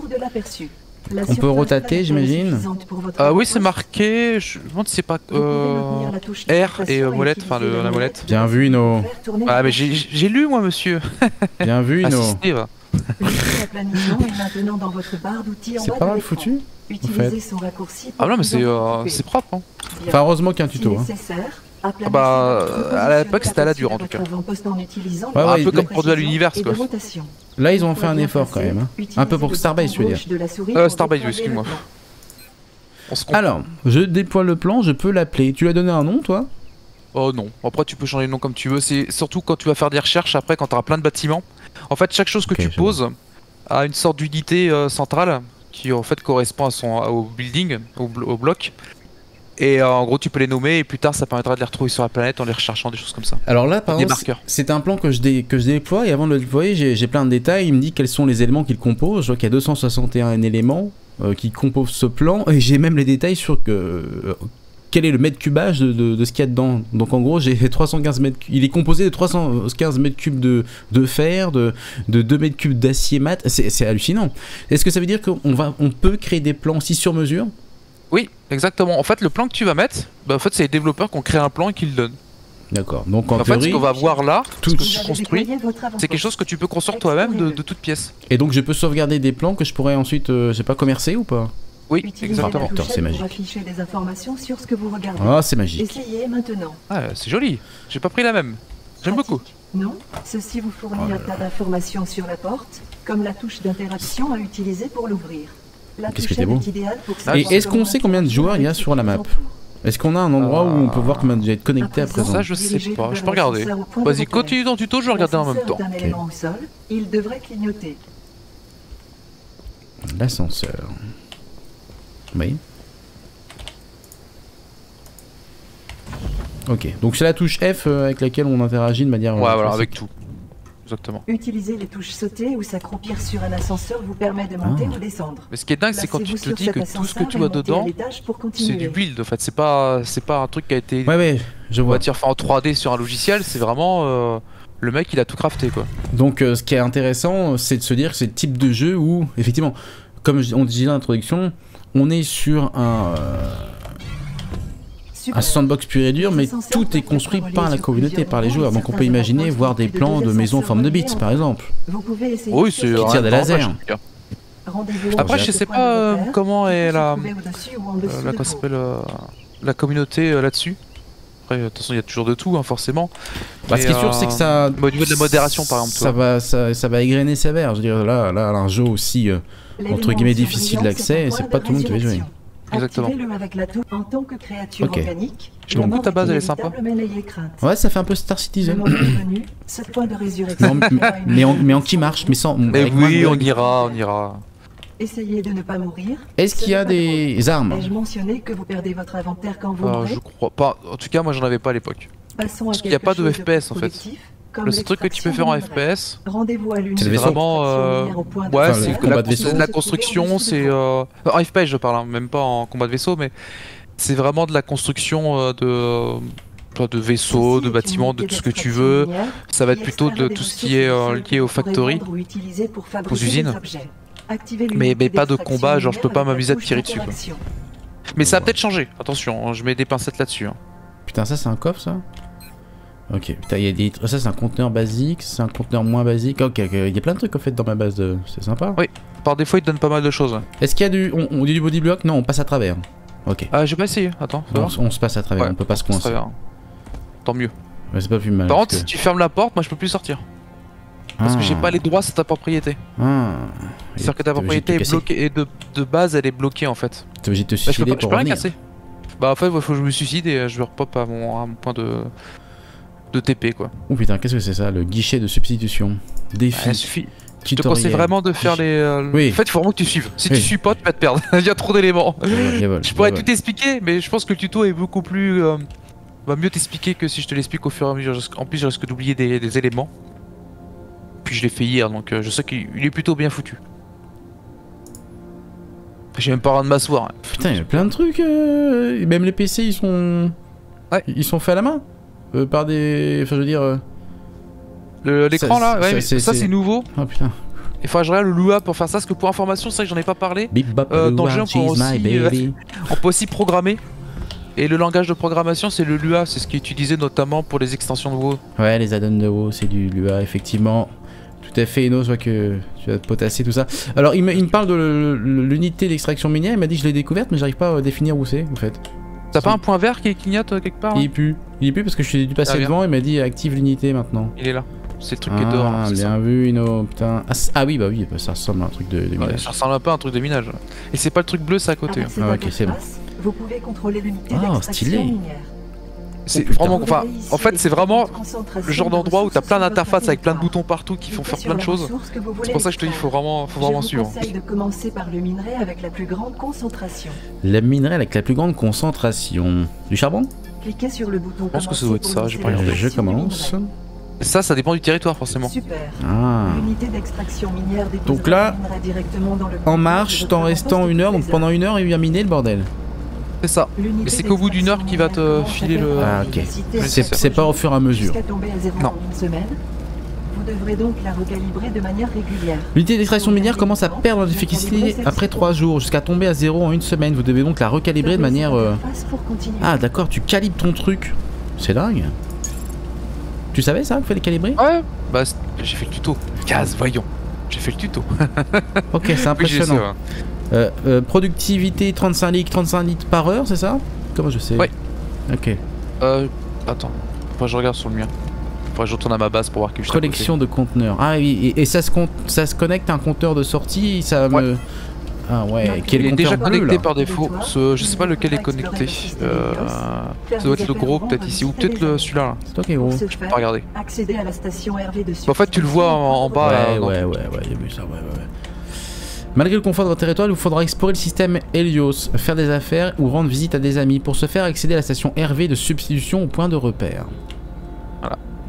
Speaker 1: On peut rotater, j'imagine?
Speaker 2: Euh, oui, c'est marqué. Je me demande si c'est pas euh, R et euh, molette, enfin le- la molette.
Speaker 1: Bien vu, No.
Speaker 2: Ah, mais j'ai j'ai lu moi, monsieur.
Speaker 1: Bien vu, No.
Speaker 2: Assisté, va.
Speaker 1: C'est pas mal foutu.
Speaker 3: fait.
Speaker 2: Ah non, mais c'est euh, c'est propre. Hein.
Speaker 1: Enfin, heureusement qu'il y a un tuto. Hein.
Speaker 2: Ah bah, à l'époque, c'était à la dure, en tout cas.
Speaker 1: Ouais,
Speaker 2: un
Speaker 1: ouais,
Speaker 2: peu
Speaker 1: il-
Speaker 2: comme pour de l'univers quoi.
Speaker 1: Là, ils ont fait un effort quand même. hein. Un peu pour Starbase, je veux dire.
Speaker 2: Euh, Starbase, oui, excuse-moi. On se comprend.
Speaker 1: Alors, je déploie le plan, je peux l'appeler. Tu lui as donné un nom, toi?
Speaker 2: Oh non, après tu peux changer le nom comme tu veux, c'est surtout quand tu vas faire des recherches après quand tu auras plein de bâtiments. En fait chaque chose que
Speaker 1: Ok,
Speaker 2: tu
Speaker 1: je
Speaker 2: poses a une sorte d'unité euh, centrale qui en fait correspond à son, au building, au, blo- au bloc. Et euh, en gros tu peux les nommer et plus tard ça permettra de les retrouver sur la planète en les recherchant, des choses comme ça.
Speaker 1: Alors là, par
Speaker 2: Des
Speaker 1: exemple,
Speaker 2: marqueurs.
Speaker 1: c'est un plan que je, dé- que je déploie et avant de le déployer, j'ai j'ai plein de détails. Il me dit quels sont les éléments qu'il compose. Je vois qu'il y a deux cent soixante et un éléments euh, qui composent ce plan et j'ai même les détails sur que, euh, quel est le mètre cubage de, de, de ce qu'il y a dedans. Donc en gros, j'ai trois cent quinze mètres. Il est composé de trois cent quinze mètres cubes de, de fer, de, de deux mètres cubes d'acier mat. C'est c'est hallucinant. Est-ce que ça veut dire qu'on va, on peut créer des plans aussi sur mesure?
Speaker 2: Oui, exactement. En fait le plan que tu vas mettre, bah, en fait c'est les développeurs qui ont créé un plan et qui le donnent.
Speaker 1: D'accord. Donc en,
Speaker 2: En fait ce
Speaker 1: théorie,
Speaker 2: qu'on va voir là,
Speaker 1: tout-
Speaker 2: ce que tu construis, c'est quelque chose que tu peux construire toi-même de, de toutes pièces.
Speaker 1: et donc je peux sauvegarder des plans que je pourrais ensuite, euh, je sais pas, commercer ou pas?
Speaker 2: Oui, exactement.
Speaker 1: Attends, c'est magique.
Speaker 3: Afficher des informations sur ce que vous regardez.
Speaker 1: Ah, c'est magique.
Speaker 3: Essayez maintenant.
Speaker 2: Ah, c'est joli. J'ai pas pris la même. J'aime beaucoup.
Speaker 3: Pratique. Non, ceci vous fournit
Speaker 1: Oh là
Speaker 3: un tas d'informations sur la porte, comme la touche d'interaction à utiliser pour l'ouvrir. La
Speaker 1: Qu'est-ce
Speaker 3: touche
Speaker 1: que t'es beau.
Speaker 3: est idéale pour
Speaker 2: Et
Speaker 3: savoir
Speaker 1: est-ce qu'on
Speaker 3: comment
Speaker 1: sait combien de joueurs il y a sur la map? Est-ce qu'on a un endroit où on peut voir combien de gens être connectés à présent?
Speaker 2: Ça, je sais pas, je peux regarder. Vas-y, continue ton tuto, je vais regarder en même temps.
Speaker 3: L'ascenseur d'un élément au sol, il devrait clignoter.
Speaker 1: L'ascenseur. Oui. Ok, donc c'est la touche F euh, avec laquelle on interagit de manière.
Speaker 2: Ouais,
Speaker 1: euh,
Speaker 2: voilà,
Speaker 1: classique.
Speaker 2: avec tout. exactement.
Speaker 3: Utiliser les touches sauter ou s'accroupir sur un ascenseur vous permet de monter
Speaker 1: Ah.
Speaker 3: ou descendre.
Speaker 2: Mais ce qui est dingue, c'est quand tu te dis que tout ce que tu as dedans, c'est du build en fait. C'est pas, c'est pas un truc qui a été,
Speaker 1: Ouais, ouais, je
Speaker 2: on
Speaker 1: vois.
Speaker 2: va dire, fait en trois D sur un logiciel. C'est vraiment euh, le mec, il a tout crafté quoi.
Speaker 1: Donc, euh, ce qui est intéressant, c'est de se dire que c'est le type de jeu où, effectivement, comme je- on disait dans l'introduction, on est sur un. euh, un sandbox pur et dur, mais tout est construit par la communauté, par les joueurs. Donc on peut imaginer voir des plans de maisons en forme de bits, par exemple.
Speaker 2: Oui, c'est
Speaker 1: Qui tire des lasers.
Speaker 2: Après, je sais pas euh, comment est la, euh, la, comment s'appelle, euh, la communauté euh, là-dessus. Après, de toute façon, il y a toujours de tout, hein, forcément.
Speaker 1: Bah, ce qui est sûr, c'est que ça.
Speaker 2: Au niveau de la modération, par exemple.
Speaker 1: Ça va, ça, ça va égrener sévère. Je veux dire, là, là, un jeu aussi euh, entre guillemets difficile d'accès, c'est pas tout le monde qui va jouer.
Speaker 2: Exactement.
Speaker 3: Avec la tour en tant que créature
Speaker 1: Ok.
Speaker 3: organique.
Speaker 2: Je trouve que ta base elle est sympa.
Speaker 1: Ouais, ça fait un peu Star Citizen.
Speaker 3: Venu, ce point de résurrection.
Speaker 1: mais, en, mais, en, mais en qui marche, mais sans.
Speaker 2: Mais
Speaker 1: avec moins
Speaker 2: oui,
Speaker 1: de-
Speaker 2: on ira, on ira.
Speaker 3: Essayez de ne pas mourir.
Speaker 1: Est-ce qu'il y a des armes?
Speaker 3: Ai-je mentionné que vous perdez votre inventaire quand vous
Speaker 2: Euh,
Speaker 3: mourrez?
Speaker 2: je crois pas. En tout cas, moi, j'en avais pas à l'époque.
Speaker 3: Passons à
Speaker 2: Parce qu'il n'y a
Speaker 3: quelque
Speaker 2: pas de
Speaker 3: chose
Speaker 2: F P S en
Speaker 3: plus
Speaker 2: fait.
Speaker 3: productif, comme
Speaker 2: Le seul truc que tu peux faire en F P S,
Speaker 3: Rendez-vous à l'une
Speaker 1: C'est le
Speaker 3: des
Speaker 1: vaisseau.
Speaker 2: vraiment, euh,
Speaker 3: extractions minières au point de
Speaker 2: ouais,
Speaker 1: Enfin,
Speaker 3: repère.
Speaker 1: le
Speaker 2: c'est
Speaker 1: combat
Speaker 2: la,
Speaker 1: de vaisseau.
Speaker 2: c'est de la construction, c'est euh... en F P S je parle, hein, même pas en combat de vaisseau, mais c'est vraiment de la construction euh, de euh, de vaisseaux, de bâtiments, de tout ce que tu veux. Ça va être plutôt de tout ce qui est euh, lié aux factories, aux usines. Mais- mais pas de combat, genre, je peux pas m'amuser à te tirer dessus, quoi. Mais ça a peut-être changé. Attention, hein, je mets des pincettes là-dessus. Hein.
Speaker 1: Putain, ça c'est un coffre ça? Ok, putain, il y a des. Ça c'est un conteneur basique, c'est un conteneur moins basique. Ok, ok, il y a plein de trucs en fait dans ma base de. C'est sympa.
Speaker 2: Oui. Par défaut, il te donne pas mal de choses.
Speaker 1: Est-ce qu'il y a du. On, on dit du body block? Non, on passe à travers. Ok.
Speaker 2: Ah, j'ai pas essayé. Attends.
Speaker 1: Bon, on, on se passe à travers,
Speaker 2: Ouais,
Speaker 1: on peut pas se
Speaker 2: c'est
Speaker 1: coincer.
Speaker 2: très bien. Tant mieux.
Speaker 1: Ouais, c'est pas plus mal.
Speaker 2: Par
Speaker 1: parce
Speaker 2: contre, si
Speaker 1: que-
Speaker 2: tu fermes la porte, moi je peux plus sortir. Parce que j'ai
Speaker 1: Ah.
Speaker 2: pas les droits sur ta propriété.
Speaker 1: Ah.
Speaker 2: C'est-à-dire que ta
Speaker 1: T'es obligé de te
Speaker 2: propriété est
Speaker 1: casser.
Speaker 2: bloquée et de, de base elle est bloquée en fait.
Speaker 1: T'es obligé de te
Speaker 2: Bah, je peux
Speaker 1: suicider
Speaker 2: pas, je
Speaker 1: pour
Speaker 2: peux rien
Speaker 1: revenir.
Speaker 2: casser. Bah en fait il faut que je me suicide et je repop à mon, à mon point de, de T P quoi.
Speaker 1: Oh putain, qu'est-ce que c'est ça? Le guichet de substitution. Défi.
Speaker 2: Ah, il suffit. Je te
Speaker 1: tutoriel.
Speaker 2: conseille vraiment de faire les. euh,
Speaker 1: Oui.
Speaker 2: En fait il faut vraiment que tu suives. Si
Speaker 1: Oui.
Speaker 2: tu suis pas tu vas te perdre. Il y a trop d'éléments.
Speaker 1: Les vols,
Speaker 2: Je pourrais
Speaker 1: les
Speaker 2: tout
Speaker 1: vols.
Speaker 2: t'expliquer mais je pense que le tuto est beaucoup plus. euh, va mieux t'expliquer que si je te l'explique au fur et à mesure. En plus je risque d'oublier des, des éléments. Puis je l'ai fait hier donc euh, je sais qu'il il est plutôt bien foutu. J'ai même pas le droit de m'asseoir. hein.
Speaker 1: Putain, il y a plein de trucs. euh, et Même les P C, ils sont.
Speaker 2: Ouais.
Speaker 1: Ils sont faits à la main. Euh, par des. Enfin, je veux dire. euh,
Speaker 2: Le- L'écran
Speaker 1: Ça,
Speaker 2: là,
Speaker 1: ça,
Speaker 2: ouais, mais
Speaker 1: c'est-
Speaker 2: ça
Speaker 1: c'est-
Speaker 2: c'est nouveau.
Speaker 1: Oh putain.
Speaker 2: Il faudra que je regarde le Lua pour faire ça, parce que pour information, c'est vrai que j'en ai pas parlé.
Speaker 1: Bip bop,
Speaker 2: Euh, dans le
Speaker 1: Lua,
Speaker 2: jeu, on peut
Speaker 1: she's my
Speaker 2: aussi, euh,
Speaker 1: baby.
Speaker 2: On peut aussi programmer. Et le langage de programmation, c'est le Lua, c'est ce qui est utilisé notamment pour les extensions de WoW.
Speaker 1: Ouais, les add-ons de WoW, c'est du Lua, effectivement. Tout à fait, Eno, je vois que tu vas te potasser tout ça. Alors, il me, il me parle de le- le- l'unité d'extraction minière, il m'a dit que je l'ai découverte, mais j'arrive pas à définir où c'est, en fait.
Speaker 2: T'as pas un point vert qui clignote euh, quelque part là
Speaker 1: Il est plus. Il est plus parce que je suis dû passer
Speaker 2: Ah, bien.
Speaker 1: devant, il m'a dit active l'unité maintenant.
Speaker 2: Il est là. C'est le truc qui est dehors.
Speaker 1: Ah,
Speaker 2: c'est ça.
Speaker 1: bien vu, Eno, putain. Ah, c- ah oui, bah oui, bah, ça ressemble à un truc de, de
Speaker 2: Ouais,
Speaker 1: minage.
Speaker 2: ça ressemble un peu à un truc de minage. Et c'est pas le truc bleu, c'est à côté.
Speaker 3: Avancez
Speaker 1: Ah,
Speaker 3: dans
Speaker 1: ok,
Speaker 3: votre
Speaker 1: c'est bon.
Speaker 3: place, vous pouvez contrôler l'unité
Speaker 1: Ah,
Speaker 3: d'extraction
Speaker 1: stylé.
Speaker 3: minière.
Speaker 2: C'est
Speaker 1: putain.
Speaker 2: vraiment. Enfin, en fait, c'est vraiment le genre d'endroit où t'as plein d'interfaces avec plein de
Speaker 3: boutons
Speaker 2: boutons partout qui font faire plein de choses. C'est pour ça que je te dis, il faut vraiment, faut vraiment
Speaker 3: Je
Speaker 2: suivre.
Speaker 3: vous conseille de commencer par le minerai avec la plus grande concentration.
Speaker 1: La minerai avec la plus grande concentration. Du charbon?
Speaker 3: Cliquez sur le bouton.
Speaker 2: pense que ça
Speaker 3: commencer
Speaker 2: doit être
Speaker 3: pour
Speaker 2: ça,
Speaker 3: lancer
Speaker 2: j'ai pas
Speaker 3: la
Speaker 2: regardé.
Speaker 1: Je
Speaker 3: extraction
Speaker 1: commence.
Speaker 3: minerai.
Speaker 2: Ça, ça dépend du territoire forcément.
Speaker 3: Super.
Speaker 1: Ah.
Speaker 3: L'unité d'extraction minière déposera
Speaker 1: Donc là,
Speaker 3: le minerai directement dans le
Speaker 1: En
Speaker 3: conteneur
Speaker 1: marche,
Speaker 3: de
Speaker 1: tout en
Speaker 3: votre
Speaker 1: restant
Speaker 3: poste
Speaker 1: une heure,
Speaker 3: de
Speaker 1: donc pendant une heure, il vient miner le bordel.
Speaker 2: C'est ça.
Speaker 3: L'unité
Speaker 2: Mais c'est qu'au bout d'une heure qu'il va te
Speaker 3: d'extraction
Speaker 2: filer le-
Speaker 3: minière
Speaker 1: Ah, ok.
Speaker 3: capacité à
Speaker 1: C'est
Speaker 3: se
Speaker 1: c'est pas au fur et à mesure.
Speaker 3: Jusqu'à tomber à zéro
Speaker 2: Non.
Speaker 3: en une semaine. Vous devrez donc la recalibrer de manière régulière.
Speaker 1: L'unité d'extraction minière commence à perdre en difficulté après trois jours, jusqu'à tomber à zéro en une semaine. Vous devez donc la recalibrer de manière... euh,
Speaker 3: Pour continuer.
Speaker 1: Ah d'accord, tu calibres ton truc. C'est dingue. Tu savais ça, qu'il fallait calibrer?
Speaker 2: Ouais, bah c'est- j'ai fait le tuto. Case, voyons. J'ai fait le tuto.
Speaker 1: Ok, c'est
Speaker 2: Oui, j'ai
Speaker 1: impressionnant.
Speaker 2: essayé, ouais.
Speaker 1: Euh, euh, productivité trente-cinq litres, trente-cinq litres par heure, c'est ça? Comment je sais?
Speaker 2: Ouais.
Speaker 1: Ok.
Speaker 2: Euh, attends. Faut que je regarde sur le mien. Faudrait que je retourne à ma base pour voir que je suis à côté.
Speaker 1: Collection de conteneurs. Ah oui, et, et ça, se compte, ça se connecte à un compteur de sortie, ça me... Ah ouais, qui est
Speaker 2: Il
Speaker 1: le
Speaker 2: est
Speaker 1: compteur
Speaker 2: déjà
Speaker 1: bleu
Speaker 2: connecté
Speaker 1: là.
Speaker 2: par défaut. Ce, je sais pas lequel est connecté. Euh, ça doit être le gros peut-être ici ou peut-être le- celui-là. Là.
Speaker 1: C'est toi qui est gros.
Speaker 3: Pour ce
Speaker 2: Je peux
Speaker 3: faire,
Speaker 2: pas regarder.
Speaker 3: accédez à la station R V de
Speaker 2: En fait, tu le vois en- en bas,
Speaker 1: Ouais,
Speaker 2: là, dans-
Speaker 1: ouais, ouais, ouais, j'ai vu ça, ouais, ouais, ouais. Malgré le confort de votre territoire, il vous faudra explorer le système Helios, faire des affaires ou rendre visite à des amis. Pour ce faire, accéder à la station R V de substitution au point de repère.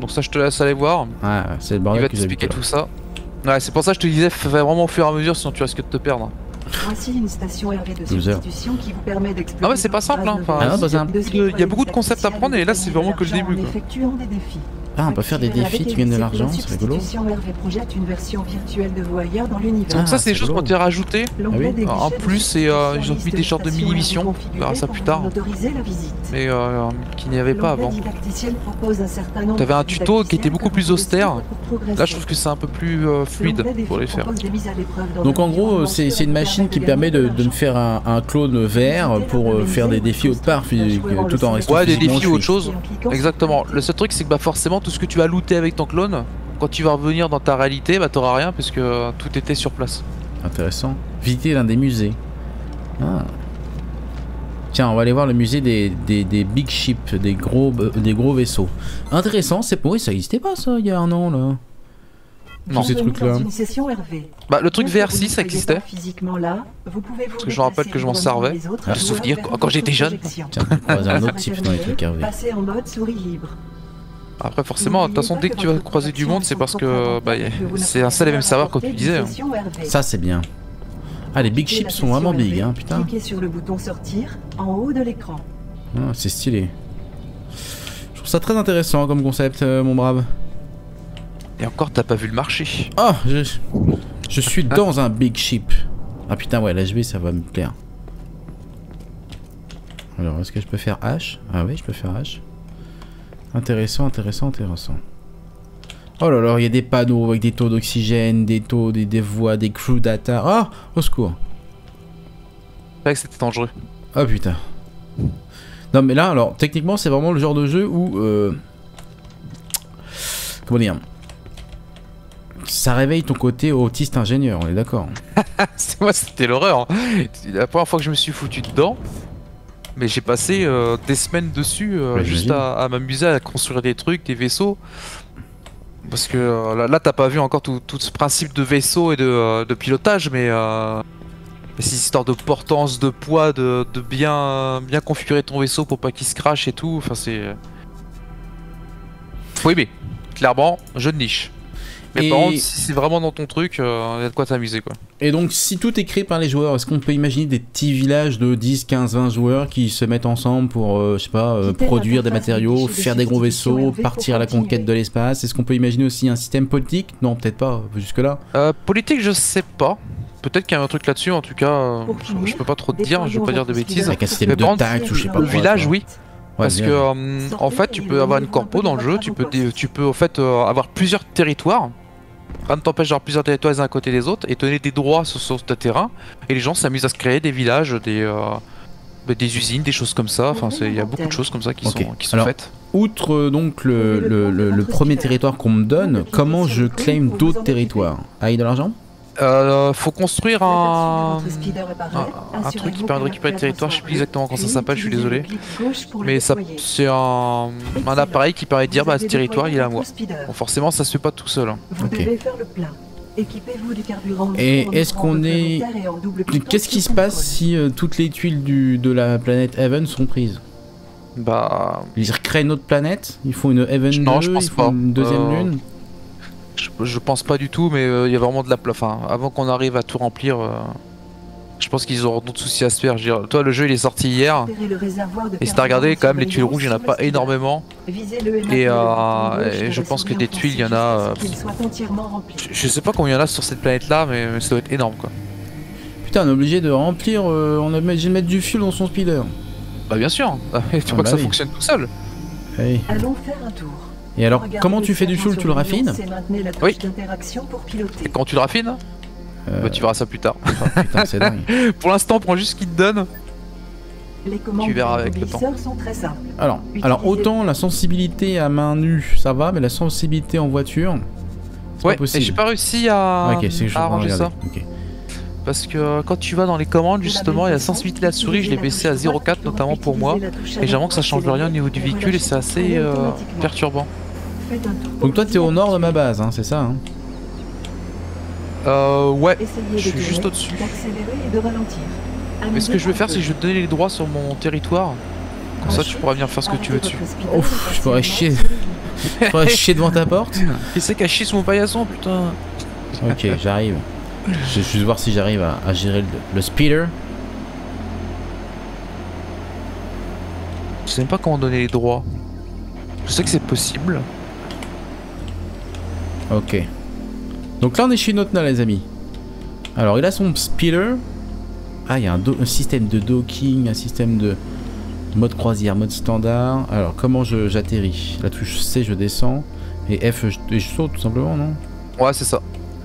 Speaker 2: Donc ça je te laisse aller voir.
Speaker 1: Ouais, ouais c'est le
Speaker 2: Il
Speaker 1: bordel
Speaker 2: va
Speaker 1: que vous avez
Speaker 2: t'expliquer tout ça. Ouais, c'est pour ça que je te disais, fais vraiment au fur et à mesure, sinon tu risques de te perdre.
Speaker 3: Voici une station R V de substitution qui vous permet d'explorer.
Speaker 2: Ah ouais, c'est pas simple, hein. Enfin,
Speaker 1: Ah, bah,
Speaker 2: il, y a, il y a beaucoup de concepts à apprendre et là c'est vraiment que le début. Quoi.
Speaker 1: Ah, on peut faire des défis qui gagnent de l'argent, c'est rigolo.
Speaker 3: Une version virtuelle de voyeurs dans l'univers.
Speaker 2: Donc ça
Speaker 1: Ah,
Speaker 2: c'est des choses qui ont été rajoutées.
Speaker 1: Ah oui.
Speaker 2: En plus, et, euh, ils ont mis des genres de mini-missions, on verra ça plus tard. Mais euh, qu'il n'y avait pas avant. T'avais un tuto qui était beaucoup plus austère. Là je trouve que c'est un peu plus euh, fluide pour les faire.
Speaker 1: Donc en gros, c'est une machine qui permet de, de me faire un, un clone vert pour euh, faire des défis autre part, tout en restant
Speaker 2: Ouais, des
Speaker 1: physiquement
Speaker 2: défis ou autre
Speaker 1: je
Speaker 2: chose. Exactement. Le seul truc c'est que bah forcément tout ce que tu vas looter avec ton clone, quand tu vas revenir dans ta réalité, bah t'auras rien parce que euh, tout était sur place.
Speaker 1: Intéressant. Visiter l'un des musées. Ah. Tiens, on va aller voir le musée des, des, des big ships, des gros, euh, des gros vaisseaux. Intéressant, c'est pour oui, ça existait pas ça il y a un an là.
Speaker 2: Non.
Speaker 1: Tous ces trucs là.
Speaker 2: Bah le truc V R six ça existait.
Speaker 3: Là,
Speaker 2: parce que je me rappelle que je m'en servais.
Speaker 1: Ah.
Speaker 2: De souvenir quand, quand j'étais jeune.
Speaker 1: Tiens, on va un autre type dans les trucs R V.
Speaker 3: Passer en mode souris libre.
Speaker 2: Après forcément, de toute façon dès que tu vas croiser du monde, c'est parce que bah, c'est un seul et même serveur comme tu disais. Hein.
Speaker 1: Ça c'est bien. Ah les big ships sont vraiment big hein putain.
Speaker 3: Cliquez sur le bouton sortir en haut de l'écran.
Speaker 1: Ah, c'est stylé. Je trouve ça très intéressant comme concept euh, mon brave.
Speaker 2: Et encore t'as pas vu le marché.
Speaker 1: Oh je, je suis dans un big ship. Ah putain ouais l'H V ça va me plaire. Alors est-ce que je peux faire H? Ah oui je peux faire H. Intéressant, intéressant, intéressant. Oh là là, il y a des panneaux avec des taux d'oxygène, des taux, des, des voies, des crew data. Ah, au secours.
Speaker 2: C'est vrai que c'était dangereux.
Speaker 1: Ah putain. Non mais là, alors, techniquement, c'est vraiment le genre de jeu où... Euh... Comment dire? Ça réveille ton côté autiste ingénieur, on est d'accord.
Speaker 2: Moi, c'était l'horreur. Hein. La première fois que je me suis foutu dedans... Mais j'ai passé euh, des semaines dessus euh,
Speaker 1: ouais,
Speaker 2: juste à, à m'amuser à construire des trucs, des vaisseaux. Parce que euh, là, là t'as pas vu encore tout, tout ce principe de vaisseau et de, euh, de pilotage, mais euh, ces histoires de portance, de poids, de, de bien, bien configurer ton vaisseau pour pas qu'il se crache et tout. Enfin, c'est. Faut aimer. Clairement, jeu de niche. Mais
Speaker 1: et...
Speaker 2: par contre, si c'est vraiment dans ton truc, il euh, y a de quoi t'amuser quoi.
Speaker 1: Et donc, si tout est créé par les joueurs, est-ce qu'on peut imaginer des petits villages de dix, quinze, vingt joueurs qui se mettent ensemble pour, euh, je sais pas, euh, produire des matériaux, faire des gros vaisseaux, partir à la conquête de l'espace? Est-ce qu'on peut imaginer aussi un système politique? Non, peut-être pas, jusque-là.
Speaker 2: Euh, politique, je sais pas. Peut-être qu'il y a un truc là-dessus, en tout cas, euh, je, je peux pas trop te dire, je vais pas dire de bêtises.
Speaker 1: Avec un système de taxes ou je sais pas
Speaker 2: Le
Speaker 1: quoi,
Speaker 2: village,
Speaker 1: quoi.
Speaker 2: oui.
Speaker 1: Ouais,
Speaker 2: parce que euh, en fait tu peux avoir une corpo dans le jeu, tu peux, tu peux en fait euh, avoir plusieurs territoires. Rien ne t'empêche d'avoir plusieurs territoires les uns à côté des autres et donner des droits sur, sur ce terrain. Et les gens s'amusent à se créer des villages, des, euh, des usines, des choses comme ça. Enfin, il y a beaucoup de choses comme ça qui okay. sont, qui sont
Speaker 1: Alors,
Speaker 2: faites.
Speaker 1: Outre euh, donc le, le, le, le premier territoire qu'on me donne, comment je claim d'autres territoires? Avec de l'argent?
Speaker 2: Euh, faut construire un, un, un truc qui permet de récupérer le territoire, je sais plus exactement comment ça s'appelle, je suis désolé. Mais ça c'est un, un appareil qui permet de dire bah ce territoire il est à moi. Bon, forcément ça se fait pas tout seul. Hein.
Speaker 1: Okay. Et est-ce qu'on est... Qu'est-ce qui se passe si euh, toutes les tuiles du, de la planète Heaven sont prises?
Speaker 2: Bah...
Speaker 1: Ils recréent une autre planète? Ils font une Heaven
Speaker 2: non,
Speaker 1: deux,
Speaker 2: je pense
Speaker 1: ils font
Speaker 2: pas.
Speaker 1: une deuxième
Speaker 2: euh...
Speaker 1: lune?
Speaker 2: Je, je pense pas du tout, mais il euh, y a vraiment de la... Enfin, avant qu'on arrive à tout remplir, euh, je pense qu'ils auront d'autres soucis à se faire. Je veux dire, toi, le jeu, il est sorti hier. Et si t'as regardé, quand même, les tuiles rouges, il n'y en a pas énormément. Et, euh, et je pense que des tuiles, il y en a... Euh, je, je sais pas combien il y en a sur cette planète-là, mais, mais ça doit être énorme, quoi.
Speaker 1: Putain, on est obligé de remplir... Euh, on est obligé de mettre du fuel dans son speeder.
Speaker 2: Bah bien sûr. Tu
Speaker 1: ah,
Speaker 2: vois
Speaker 1: bah
Speaker 2: que ça
Speaker 1: oui.
Speaker 2: fonctionne tout seul.
Speaker 1: Hey.
Speaker 3: Allons faire un tour.
Speaker 1: Et alors, comment tu fais du fuel? Tu le raffines?
Speaker 2: Oui. Et quand tu le raffines, euh... bah, tu verras ça plus tard.
Speaker 1: Oh, putain, c'est dingue.
Speaker 2: Pour l'instant, prends juste ce qu'il te donne.
Speaker 3: Les
Speaker 2: tu verras avec le temps.
Speaker 3: Sont très simples.
Speaker 1: Alors, alors, autant la sensibilité à main nue, ça va, mais la sensibilité en voiture, c'est
Speaker 2: ouais,
Speaker 1: pas possible.
Speaker 2: Et j'ai pas réussi à,
Speaker 1: okay, c'est
Speaker 2: à arranger ça.
Speaker 1: Okay.
Speaker 2: Parce que euh, quand tu vas dans les commandes, justement, il y a la sensibilité de la souris, je l'ai baissé à zéro virgule quatre notamment pour moi. Et j'avoue que ça change rien au niveau du véhicule et c'est assez euh, perturbant.
Speaker 1: Donc toi t'es au nord de ma base, hein, c'est ça hein?
Speaker 2: Euh ouais, je suis juste au-dessus. Mais ce que je vais faire c'est que je vais te donner les droits sur mon territoire. Comme ça, tu pourras venir faire ce que tu veux dessus.
Speaker 1: Ouf, je pourrais chier. Je pourrais chier devant ta porte.
Speaker 2: Qui c'est qui a chié sur mon paillasson, putain?
Speaker 1: Ok, j'arrive. Je vais juste voir si j'arrive à, à gérer le, le speeder.
Speaker 2: Je sais même pas comment donner les droits. Je sais que c'est possible.
Speaker 1: Ok. Donc là on est chez Notna les amis. Alors il a son speeder. Ah il y a un, un système de docking, un système de mode croisière, mode standard. Alors comment j'atterris? La touche C je descends. Et F je, je saute tout simplement non?
Speaker 2: Ouais c'est ça.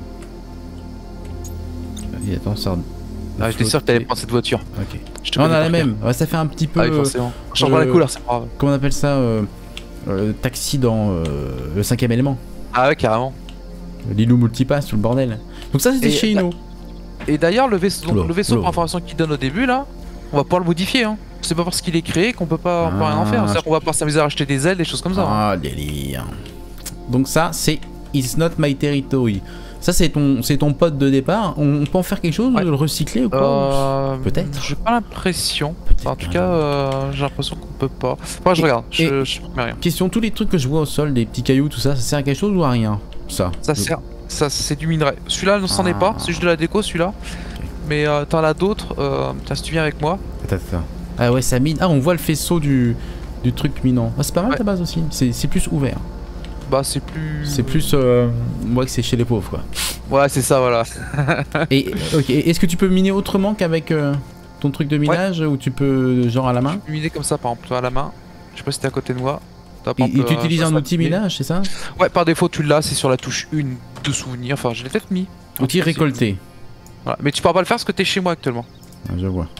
Speaker 1: Vas-y attends ça.
Speaker 2: Ah, j'étais sûr que t'allais prendre cette voiture.
Speaker 1: Ok.
Speaker 2: Je te
Speaker 1: on a la
Speaker 2: par
Speaker 1: même. Ouais, ça fait un petit peu.
Speaker 2: Ah oui forcément. Je change pas
Speaker 1: euh,
Speaker 2: la couleur c'est pas grave.
Speaker 1: Comment on appelle ça euh, euh, taxi dans euh, le cinquième élément.
Speaker 2: Ah ouais carrément.
Speaker 1: Lilou multipass tout le bordel. Donc ça c'était chez Ino.
Speaker 2: Et d'ailleurs le vaisseau,
Speaker 1: Oula,
Speaker 2: le vaisseau
Speaker 1: oula.
Speaker 2: pour information qu'il donne au début là, on va pouvoir le modifier hein. C'est pas parce qu'il est créé qu'on peut pas, on peut rien en faire. C'est-à-dire qu'on va pouvoir s'amuser à racheter des ailes, des choses comme ça.
Speaker 1: Ah délire. Donc ça c'est It's not my territory. Ça c'est ton c'est ton pote de départ. On, on peut en faire quelque chose,
Speaker 2: Ouais.
Speaker 1: le recycler ou pas?
Speaker 2: Euh,
Speaker 1: Peut-être.
Speaker 2: J'ai pas l'impression.
Speaker 1: Peut-être
Speaker 2: En tout
Speaker 1: pas.
Speaker 2: cas, euh, j'ai l'impression qu'on peut pas. Moi je
Speaker 1: Et-
Speaker 2: regarde, je,
Speaker 1: et-
Speaker 2: je promets rien.
Speaker 1: Question, tous les trucs que je vois au sol, des petits cailloux, tout ça, ça sert à quelque chose ou à rien? Ça.
Speaker 2: Ça sert, ça c'est du minerai. Celui-là ne s'en est pas,
Speaker 1: Ah.
Speaker 2: c'est juste de la déco celui-là. Mais euh, t'en as d'autres. Euh, tiens, si tu viens avec moi.
Speaker 1: Attends, attends. Ah ouais, ça mine. Ah, on voit le faisceau du, du truc minant. Ah, c'est pas mal
Speaker 2: Ouais.
Speaker 1: ta base aussi. C'est c'est plus ouvert.
Speaker 2: Bah c'est plus.
Speaker 1: C'est plus. Euh, moi que c'est chez les pauvres quoi.
Speaker 2: Ouais, c'est ça, voilà.
Speaker 1: Et ok, est-ce que tu peux miner autrement qu'avec euh, ton truc de minage ou tu peux genre à la main?
Speaker 2: Je peux miner comme ça, par exemple, toi, à la main. Je sais pas si t'es à côté de moi. T'as,
Speaker 1: Et,
Speaker 2: par
Speaker 1: et
Speaker 2: exemple,
Speaker 1: tu
Speaker 2: euh,
Speaker 1: utilises
Speaker 2: ça,
Speaker 1: un
Speaker 2: ça
Speaker 1: outil
Speaker 2: te met-
Speaker 1: minage, c'est ça?
Speaker 2: Ouais, par défaut, tu l'as, c'est sur la touche un de souvenir. Enfin, je l'ai peut-être mis.
Speaker 1: Outil récolté.
Speaker 2: Voilà. Mais tu pourras pas le faire parce que t'es chez moi actuellement.
Speaker 1: Ah, je vois.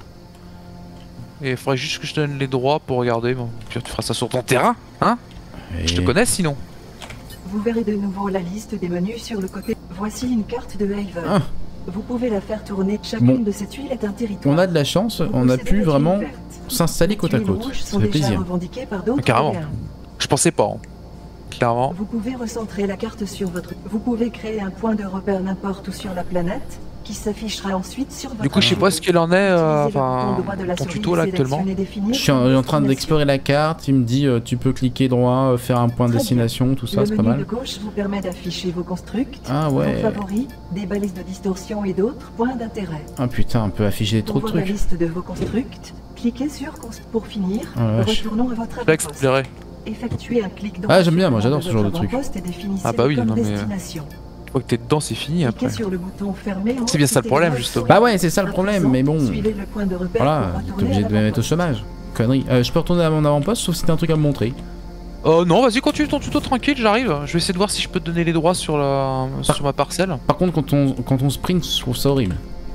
Speaker 2: Et il faudrait juste que je te donne les droits pour regarder. Bon, puis tu feras ça sur ton terrain, hein?
Speaker 1: Et-
Speaker 2: Je te connais sinon.
Speaker 3: Vous verrez de nouveau la liste des menus sur le côté. Voici une carte de Haven.
Speaker 1: Ah.
Speaker 3: Vous pouvez la faire tourner. Chacune
Speaker 1: Bon.
Speaker 3: de ces tuiles est un territoire.
Speaker 1: On a de la chance,
Speaker 3: Vous
Speaker 1: on a
Speaker 3: possédez
Speaker 1: pu
Speaker 3: la tuile
Speaker 1: vraiment
Speaker 3: verte.
Speaker 1: s'installer
Speaker 3: Les
Speaker 1: côte à
Speaker 3: tuiles
Speaker 1: côte.
Speaker 3: rouges
Speaker 1: Ça
Speaker 3: sont
Speaker 1: fait
Speaker 3: déjà
Speaker 1: plaisir.
Speaker 3: revendiquées par d'autres
Speaker 2: Carrément.
Speaker 3: Européens.
Speaker 2: Je pensais pas, hein. Clairement.
Speaker 3: Vous pouvez recentrer la carte sur votre... Vous pouvez créer un point de repère n'importe où sur la planète, qui s'affichera ensuite sur votre...
Speaker 2: Du coup, je sais pas ce qu'il en est, euh,
Speaker 3: Utilisez le
Speaker 2: enfin,
Speaker 3: bouton droit de la
Speaker 2: ton
Speaker 3: souris
Speaker 2: tuto là
Speaker 3: et
Speaker 2: actuellement.
Speaker 3: sélectionnez définir
Speaker 1: Je suis en, en train
Speaker 3: destination.
Speaker 1: d'explorer la carte, il me dit euh, tu peux cliquer droit, euh, faire un point de
Speaker 3: Très
Speaker 1: destination, tout ça,
Speaker 3: Le
Speaker 1: c'est pas
Speaker 3: menu
Speaker 1: mal.
Speaker 3: de gauche vous permet d'afficher vos constructs,
Speaker 1: Ah ouais.
Speaker 3: vos favoris, des balises de distorsion et d'autres points d'intérêt.
Speaker 1: Ah putain, on peut afficher
Speaker 3: Pour
Speaker 1: trop de
Speaker 3: voir la
Speaker 1: trucs.
Speaker 3: liste de vos constructs, cliquez sur cons- pour finir.
Speaker 1: Ah la vache.
Speaker 3: Retournons à votre
Speaker 2: Flex,
Speaker 3: avant-poste.
Speaker 2: plairait.
Speaker 3: Effectuez un clic droit.
Speaker 1: Ah, j'aime bien,
Speaker 3: sur
Speaker 1: moi,
Speaker 3: le
Speaker 1: j'adore
Speaker 3: nom
Speaker 1: ce
Speaker 3: de
Speaker 1: genre de
Speaker 3: votre
Speaker 1: truc.
Speaker 3: avant-poste et définissez
Speaker 2: Ah bah oui,
Speaker 3: comme
Speaker 2: non, mais, euh,
Speaker 3: destination.
Speaker 2: Je crois que t'es dedans, c'est fini après.
Speaker 3: Cliquez sur le bouton fermé.
Speaker 2: C'est bien ça le problème, justement.
Speaker 1: Bah ouais, c'est ça le problème, mais bon.
Speaker 3: Suivez le point de repère
Speaker 1: Voilà,
Speaker 3: pour
Speaker 1: t'es
Speaker 3: retourner
Speaker 1: obligé
Speaker 3: à
Speaker 1: de me mettre au
Speaker 3: l'avant-poste.
Speaker 1: chômage. Connerie. Euh, je peux retourner à mon avant-poste sauf si t'as un truc à me montrer.
Speaker 2: Oh non, vas-y, continue ton tuto tranquille, j'arrive. Je vais essayer de voir si je peux te donner les droits sur, la... sur ma parcelle.
Speaker 1: Par contre, quand on, quand on sprint, je trouve ça horrible.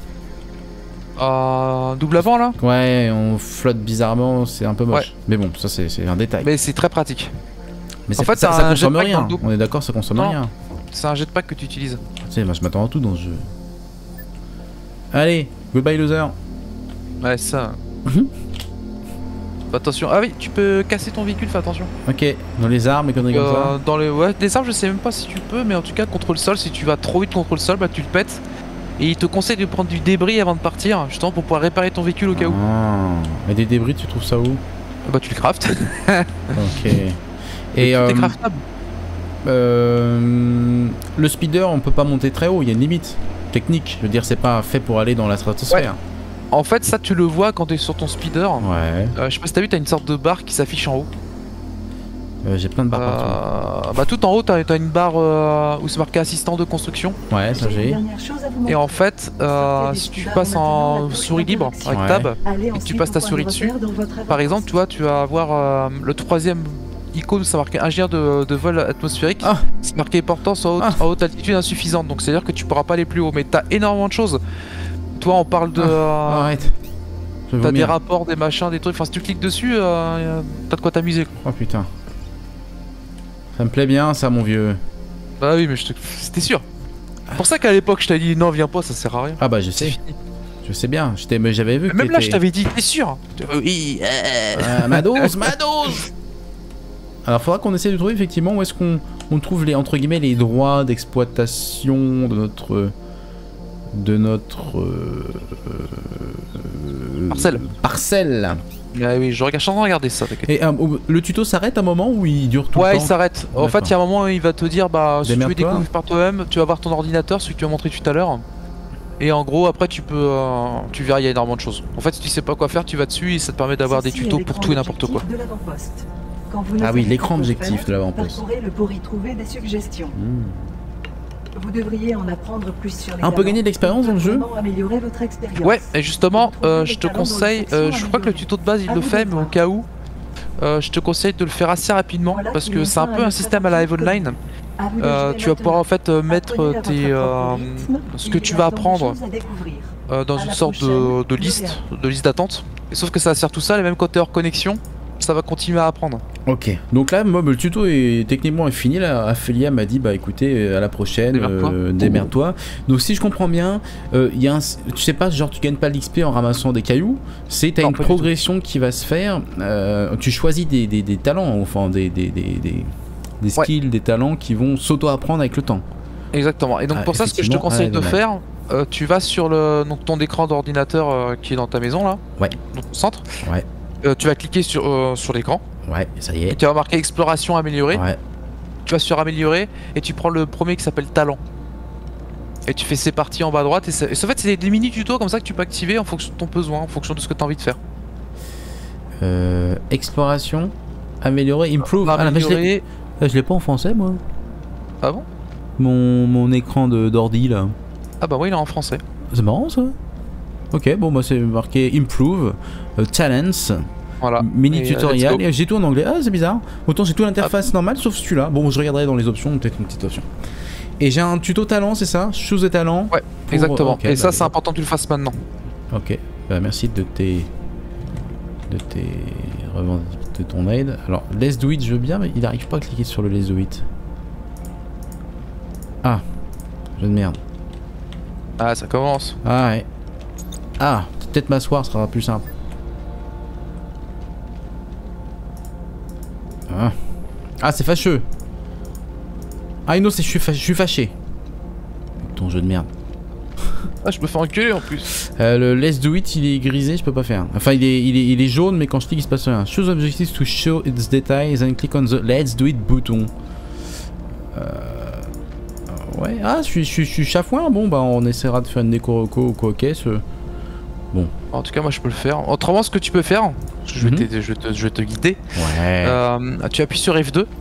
Speaker 2: Euh, double avant là.
Speaker 1: Ouais, on flotte bizarrement, c'est un peu moche.
Speaker 2: Ouais.
Speaker 1: Mais bon, ça c'est c'est un détail.
Speaker 2: Mais c'est très pratique.
Speaker 1: Mais
Speaker 2: en
Speaker 1: c'est-
Speaker 2: fait,
Speaker 1: ça,
Speaker 2: c'est
Speaker 1: ça
Speaker 2: un
Speaker 1: consomme
Speaker 2: jetpack dans
Speaker 1: rien.
Speaker 2: le dos.
Speaker 1: On est d'accord, ça consomme
Speaker 2: Non.
Speaker 1: rien.
Speaker 2: C'est un jetpack que tu utilises.
Speaker 1: Tu sais, moi je m'attends à tout dans ce jeu. Allez, goodbye loser.
Speaker 2: Ouais, ça.
Speaker 1: Mhm.
Speaker 2: Fais attention. Ah oui, tu peux casser ton véhicule, fais attention.
Speaker 1: Ok, dans les armes et conneries comme ça.
Speaker 2: Euh, dans les ouais, des armes, je sais même pas si tu peux, mais en tout cas, contre le sol, si tu vas trop vite contre le sol, bah tu le pètes. Et il te conseille de prendre du débris avant de partir, justement pour pouvoir réparer ton véhicule au cas où.
Speaker 1: Ah. Et des débris, tu trouves ça où?
Speaker 2: Bah tu le craftes.
Speaker 1: Ok. Et
Speaker 2: tout
Speaker 1: euh,
Speaker 2: est craftable.
Speaker 1: euh, le speeder, on peut pas monter très haut, il y a une limite technique. Je veux dire, c'est pas fait pour aller dans la stratosphère.
Speaker 2: En fait, ça tu le vois quand t'es sur ton speeder.
Speaker 1: Ouais.
Speaker 2: Euh, je sais pas si t'as vu, t'as une sorte de barre qui s'affiche en haut.
Speaker 1: Euh, J'ai plein de barres partout.
Speaker 2: Euh, bah tout en haut, t'as as une barre euh, où c'est marqué assistant de construction.
Speaker 1: Ouais, ça
Speaker 3: J'ai une
Speaker 1: j'ai.
Speaker 3: dernière chose à vous
Speaker 2: Et
Speaker 3: montrer.
Speaker 2: en fait, euh, si tu passes en souris libre avec
Speaker 1: Ouais.
Speaker 2: tab,
Speaker 3: Allez
Speaker 2: et que tu
Speaker 3: ensuite
Speaker 2: passes
Speaker 3: au
Speaker 2: ta
Speaker 3: point
Speaker 2: souris
Speaker 3: de
Speaker 2: dessus,
Speaker 3: repère dans votre
Speaker 2: par
Speaker 3: avant-poste.
Speaker 2: exemple, tu vois, tu vas avoir euh, le troisième icône, ça marqué ingénieur de, de vol atmosphérique.
Speaker 1: Ah.
Speaker 2: C'est marqué portance en haute,
Speaker 1: Ah.
Speaker 2: en haute altitude insuffisante. Donc c'est à dire que tu pourras pas aller plus haut. Mais t'as énormément de choses. Toi, on parle de.
Speaker 1: Ah,
Speaker 2: euh,
Speaker 1: Arrête. Je vais
Speaker 2: t'as des
Speaker 1: vomir.
Speaker 2: rapports, des machins, des trucs. Enfin, si tu cliques dessus, euh, t'as de quoi t'amuser. quoi.
Speaker 1: Oh putain. Ça me plaît bien ça mon vieux.
Speaker 2: Bah oui, mais je te... c'était sûr. C'est pour ça qu'à l'époque, je t'avais dit non, viens pas, ça sert à rien.
Speaker 1: Ah bah je
Speaker 2: C'est
Speaker 1: sais.
Speaker 2: fini.
Speaker 1: Je sais bien. Je t'ai- mais j'avais vu
Speaker 2: Mais
Speaker 1: que
Speaker 2: même là, je
Speaker 1: t'étais-
Speaker 2: t'avais dit, t'es sûr? Oui. euh.
Speaker 1: Ah, ma dose, ma dose. Alors faudra qu'on essaie de trouver effectivement où est-ce qu'on on trouve les entre guillemets les droits d'exploitation de notre de notre euh, euh,
Speaker 2: Parcelle.
Speaker 1: parcelle.
Speaker 2: Ouais, oui, je regarde, je suis en train de regarder ça, t'inquiète.
Speaker 1: Et euh, le tuto s'arrête à un moment où il dure tout
Speaker 2: Ouais,
Speaker 1: le
Speaker 2: il
Speaker 1: temps?
Speaker 2: s'arrête. En fait, il y a un moment où il va te dire, bah, si tu veux
Speaker 1: Démerde-toi.
Speaker 2: découvrir par toi-même, tu vas voir ton ordinateur, celui que tu as montré tout à l'heure. Et en gros, après, tu peux, euh, tu verras, il y a énormément de choses. En fait, si tu sais pas quoi faire, tu vas dessus et ça te permet d'avoir des
Speaker 3: Ceci est
Speaker 2: tutos pour
Speaker 3: l'écran
Speaker 2: tout et n'importe quoi.
Speaker 3: d'objectif de l'avant-poste. Quand vous ne
Speaker 1: Ah oui,
Speaker 3: savez
Speaker 1: l'écran
Speaker 3: pas quoi
Speaker 1: objectif
Speaker 3: faire,
Speaker 1: de l'avant-poste.
Speaker 3: parcourez-le pour y trouver des suggestions.
Speaker 1: Hmm.
Speaker 3: Vous devriez en apprendre plus sur les
Speaker 1: Ah, on peut
Speaker 3: talents
Speaker 1: gagner de l'expérience dans le jeu?
Speaker 3: pour améliorer votre expérience.
Speaker 2: Ouais, et justement,
Speaker 3: Vous trouvez
Speaker 2: euh,
Speaker 3: les
Speaker 2: je te
Speaker 3: talents dans
Speaker 2: conseille,
Speaker 3: les sections
Speaker 2: euh, je crois que le
Speaker 3: améliorées.
Speaker 2: tuto de base il
Speaker 3: À
Speaker 2: le
Speaker 3: vous
Speaker 2: fait,
Speaker 3: de
Speaker 2: mais au
Speaker 3: voir.
Speaker 2: cas où, euh, je te conseille de le faire assez rapidement
Speaker 3: Voilà
Speaker 2: parce
Speaker 3: qui
Speaker 2: que
Speaker 3: met
Speaker 2: c'est un
Speaker 3: fin à
Speaker 2: peu un
Speaker 3: notre
Speaker 2: système à la EVE
Speaker 3: aventure
Speaker 2: Online.
Speaker 3: À vous de
Speaker 2: Euh,
Speaker 3: jouer
Speaker 2: tu vas pouvoir en fait euh, mettre
Speaker 3: Apprenez à
Speaker 2: tes,
Speaker 3: votre propre
Speaker 2: euh,
Speaker 3: rythme.
Speaker 2: ce
Speaker 3: Il
Speaker 2: que
Speaker 3: y
Speaker 2: tu
Speaker 3: a
Speaker 2: vas
Speaker 3: tant de
Speaker 2: apprendre
Speaker 3: choses à découvrir.
Speaker 2: euh, dans
Speaker 3: À
Speaker 2: une
Speaker 3: la
Speaker 2: sorte de,
Speaker 3: prochaine,
Speaker 2: de liste,
Speaker 3: L'Oréal.
Speaker 2: de liste d'attente. Et Sauf que ça va se faire tout seul et même quand tu es hors connexion, ça va continuer à apprendre.
Speaker 1: Ok, donc là, moi, le tuto est techniquement est fini. Là, Aphelia m'a dit, bah écoutez, à la prochaine,
Speaker 2: Démerde-toi.
Speaker 1: euh, démerde-toi. Donc, si je comprends bien, euh, il y a un, tu sais pas, genre, tu gagnes pas l'X P en ramassant des cailloux. C'est, t'as
Speaker 2: Non,
Speaker 1: une
Speaker 2: pas du
Speaker 1: progression qui va se faire. Euh, tu choisis des, des, des talents, enfin, des, des, des, des, des skills, des talents qui vont s'auto-apprendre avec le temps.
Speaker 2: Exactement. Et donc
Speaker 1: Ah,
Speaker 2: pour ça, ce que je te
Speaker 1: effectivement,
Speaker 2: conseille
Speaker 1: ouais,
Speaker 2: de
Speaker 1: dommage.
Speaker 2: faire, euh, tu vas sur le, donc, ton écran d'ordinateur euh, qui est dans ta maison là,
Speaker 1: Ouais.
Speaker 2: dans ton centre.
Speaker 1: Ouais.
Speaker 2: Euh, tu vas cliquer sur, euh, sur l'écran.
Speaker 1: Ouais, ça y
Speaker 2: Et
Speaker 1: est.
Speaker 2: tu vas marquer exploration améliorée.
Speaker 1: Ouais.
Speaker 2: Tu vas sur améliorer et tu prends le premier qui s'appelle talent. Et tu fais c'est parti en bas à droite. Et, ça- et en fait, c'est des mini tutos comme ça que tu peux activer en fonction de ton besoin, en fonction de ce que tu as envie de faire.
Speaker 1: Euh, exploration, améliorer, improve. Ah, là, mais je l'ai-
Speaker 2: Améliorer.
Speaker 1: là, je l'ai pas en français, moi.
Speaker 2: Ah bon?
Speaker 1: Mon, mon écran de d'ordi là.
Speaker 2: Ah bah oui, il est en français.
Speaker 1: C'est marrant ça. Ok, bon, moi c'est marqué improve, euh, talents,
Speaker 2: Voilà.
Speaker 1: mini
Speaker 2: Et, euh,
Speaker 1: tutorial.
Speaker 2: let's go.
Speaker 1: Et j'ai tout en anglais. Ah, c'est bizarre. Autant j'ai tout l'interface normale sauf celui-là. Bon, je regarderai dans les options, peut-être une petite option. Et j'ai un tuto talent, c'est ça? Choose des talents.
Speaker 2: Ouais,
Speaker 1: pour-
Speaker 2: exactement.
Speaker 1: ok,
Speaker 2: et
Speaker 1: bah,
Speaker 2: ça, c'est
Speaker 1: bah,
Speaker 2: important que tu le fasses maintenant.
Speaker 1: Ok, bah merci de tes. de tes. revendications, de ton aide. Alors, let's do it, je veux bien, mais il arrive pas à cliquer sur le let's do it. Ah, jeu de merde.
Speaker 2: Ah, ça commence.
Speaker 1: Ah ouais. Ah, peut-être m'asseoir sera plus simple. Ah, ah c'est fâcheux. Ah non, c'est je suis fâ- je suis fâché. Ton jeu de merde.
Speaker 2: Ah, je me fais enculer en plus.
Speaker 1: Euh, le let's do it, il est grisé, je peux pas faire. Enfin, il est, il est, il est jaune, mais quand je clique, il se passe rien. Choose objectives to show its details and click on the let's do it button. Euh... Ouais, ah, je suis, je suis, je suis chafouin. Bon, bah, on essaiera de faire une déco reco ou quoi, ok, ce...
Speaker 2: En tout cas, moi, je peux le faire. Autrement, ce que tu peux faire, je vais,
Speaker 1: Mhm.
Speaker 2: t'aider- je vais te, je vais te guider.
Speaker 1: Ouais.
Speaker 2: Euh, tu appuies sur F deux.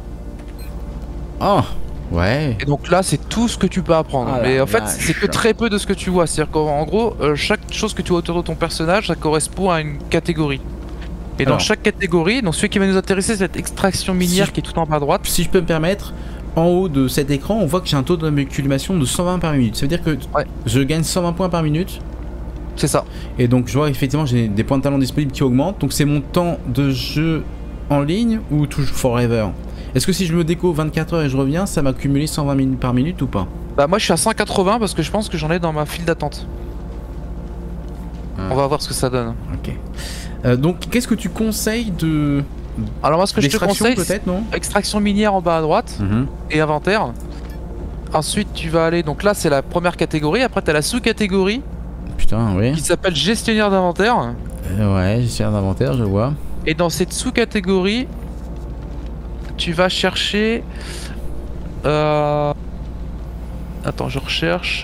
Speaker 1: Oh, ouais.
Speaker 2: Et donc là, c'est tout ce que tu peux apprendre.
Speaker 1: Ah la
Speaker 2: Mais en fait,
Speaker 1: vache.
Speaker 2: c'est que très peu de ce que tu vois. C'est-à-dire qu'en gros, euh, chaque chose que tu vois autour de ton personnage, ça correspond à une catégorie. Et dans
Speaker 1: Alors.
Speaker 2: chaque catégorie, donc celui qui va nous intéresser, c'est cette extraction minière
Speaker 1: Si-
Speaker 2: qui est tout en bas à droite.
Speaker 1: Si je peux me permettre, en haut de cet écran, on voit que j'ai un taux d'accumulation de cent vingt par minute. Ça veut dire que
Speaker 2: Ouais.
Speaker 1: je gagne cent vingt points par minute.
Speaker 2: C'est ça.
Speaker 1: Et donc je vois effectivement j'ai des points de talent disponibles qui augmentent. Donc c'est mon temps de jeu en ligne ou toujours forever? Est-ce que si je me déco vingt-quatre heures et je reviens, ça m'a cumulé cent vingt minutes par minute ou pas?
Speaker 2: Bah moi, je suis à cent quatre-vingts parce que je pense que j'en ai dans ma file d'attente.
Speaker 1: Ah.
Speaker 2: On va voir ce que ça donne.
Speaker 1: Ok. Euh, donc qu'est-ce que tu conseilles de...
Speaker 2: Alors moi, ce que je te
Speaker 1: d'extraction
Speaker 2: conseille, c'est
Speaker 1: peut-être, non?
Speaker 2: extraction minière en bas à droite
Speaker 1: Mhm.
Speaker 2: et inventaire. Ensuite, tu vas aller, donc là, c'est la première catégorie. Après, tu as la sous-catégorie
Speaker 1: Putain, oui.
Speaker 2: qui s'appelle gestionnaire d'inventaire.
Speaker 1: Euh, ouais, j'ai un inventaire, je vois.
Speaker 2: Et dans cette sous-catégorie, tu vas chercher... Euh... Attends, je recherche...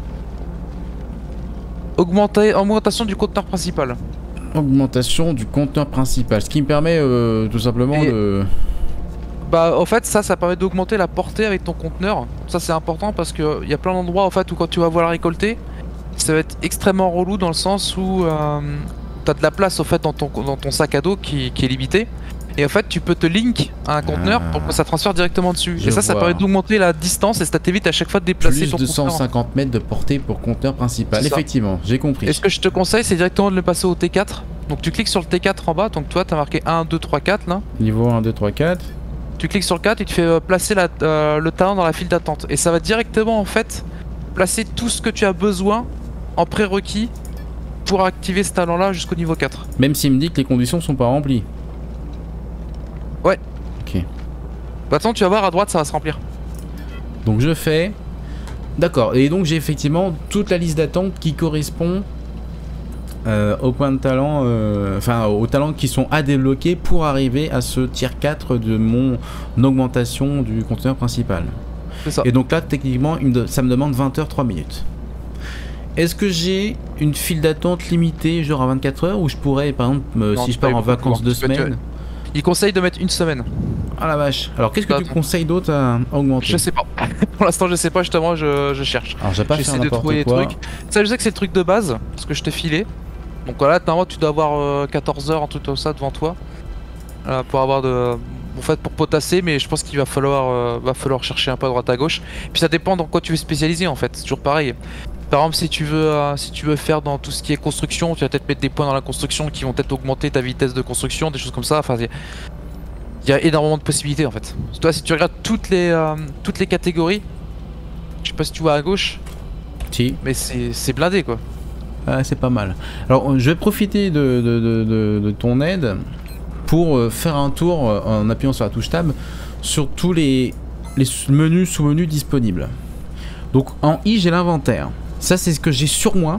Speaker 2: Augmenter... Augmentation du conteneur principal.
Speaker 1: Augmentation du conteneur principal, ce qui me permet euh, tout simplement
Speaker 2: Et-
Speaker 1: de...
Speaker 2: Bah en fait ça ça permet d'augmenter la portée avec ton conteneur. Ça c'est important parce que il y a plein d'endroits en fait où quand tu vas voir la récolter, ça va être extrêmement relou dans le sens où euh, t'as de la place au fait dans ton, dans ton sac à dos qui, qui est limité. Et en fait tu peux te link à un conteneur
Speaker 1: Ah.
Speaker 2: pour que ça transfère directement dessus.
Speaker 1: Je
Speaker 2: et ça ça
Speaker 1: vois.
Speaker 2: permet d'augmenter la distance et ça t'évite à chaque fois de déplacer
Speaker 1: Plus
Speaker 2: ton
Speaker 1: de
Speaker 2: conteneur.
Speaker 1: cent cinquante mètres de portée pour conteneur principal.
Speaker 2: C'est ça.
Speaker 1: Effectivement, j'ai compris.
Speaker 2: Et ce que je te conseille c'est directement de le passer au T quatre. Donc tu cliques sur le T quatre en bas, donc toi t'as marqué un, deux, trois, quatre là.
Speaker 1: Niveau un, deux, trois, quatre.
Speaker 2: Tu cliques sur le quatre et tu fais euh, placer la, euh, le talent dans la file d'attente. Et ça va directement en fait placer tout ce que tu as besoin en prérequis pour activer ce talent là jusqu'au niveau quatre.
Speaker 1: Même s'il me dit que les conditions sont pas remplies.
Speaker 2: Ouais.
Speaker 1: Ok.
Speaker 2: Bah attends, tu vas voir à droite ça va se remplir.
Speaker 1: Donc je fais... D'accord. Et donc j'ai effectivement toute la liste d'attente qui correspond euh, au point de talent, euh, enfin aux talents qui sont à débloquer pour arriver à ce tier quatre de mon augmentation du conteneur principal.
Speaker 2: C'est ça.
Speaker 1: Et donc là, techniquement, il me, ça me demande vingt heures, trois minutes. Est-ce que j'ai une file d'attente limitée, genre à vingt-quatre heures, ou je pourrais, par exemple, euh,
Speaker 2: Non,
Speaker 1: si je
Speaker 2: tu
Speaker 1: pars
Speaker 2: peux
Speaker 1: en
Speaker 2: pas
Speaker 1: vacances
Speaker 2: pouvoir.
Speaker 1: deux
Speaker 2: Tu peux-
Speaker 1: semaines?
Speaker 2: Il conseille de mettre une semaine.
Speaker 1: Ah la vache. Alors qu'est-ce que
Speaker 2: Bah,
Speaker 1: tu conseilles d'autre à augmenter?
Speaker 2: Je sais pas. Pour l'instant, je sais pas, justement, je, je cherche.
Speaker 1: Alors j'ai pas fait
Speaker 2: J'essaie de
Speaker 1: n'importe
Speaker 2: trouver des
Speaker 1: quoi.
Speaker 2: trucs. Ça, je sais que c'est le truc de base, ce que je t'ai filé. Donc voilà, normalement, tu dois avoir euh, quatorze heures, un truc comme ça devant toi. Euh, pour avoir de. En fait, pour potasser, mais je pense qu'il va falloir, euh, va falloir chercher un peu à droite à gauche. Puis ça dépend dans quoi tu veux spécialiser en fait, c'est toujours pareil. Par exemple, si tu veux, euh, si tu veux faire dans tout ce qui est construction, tu vas peut-être mettre des points dans la construction qui vont peut-être augmenter ta vitesse de construction, des choses comme ça. Enfin, il y a énormément de possibilités en fait. Toi, si tu regardes toutes les, euh, toutes les catégories, je sais pas si tu vois à gauche,
Speaker 1: Si.
Speaker 2: mais c'est blindé quoi.
Speaker 1: Ah, c'est pas mal. Alors je vais profiter de, de, de, de, de ton aide pour euh, faire un tour euh, en appuyant sur la touche tab sur tous les, les menus sous-menus disponibles. Donc en I, j'ai l'inventaire. Ça, c'est ce que j'ai sur moi.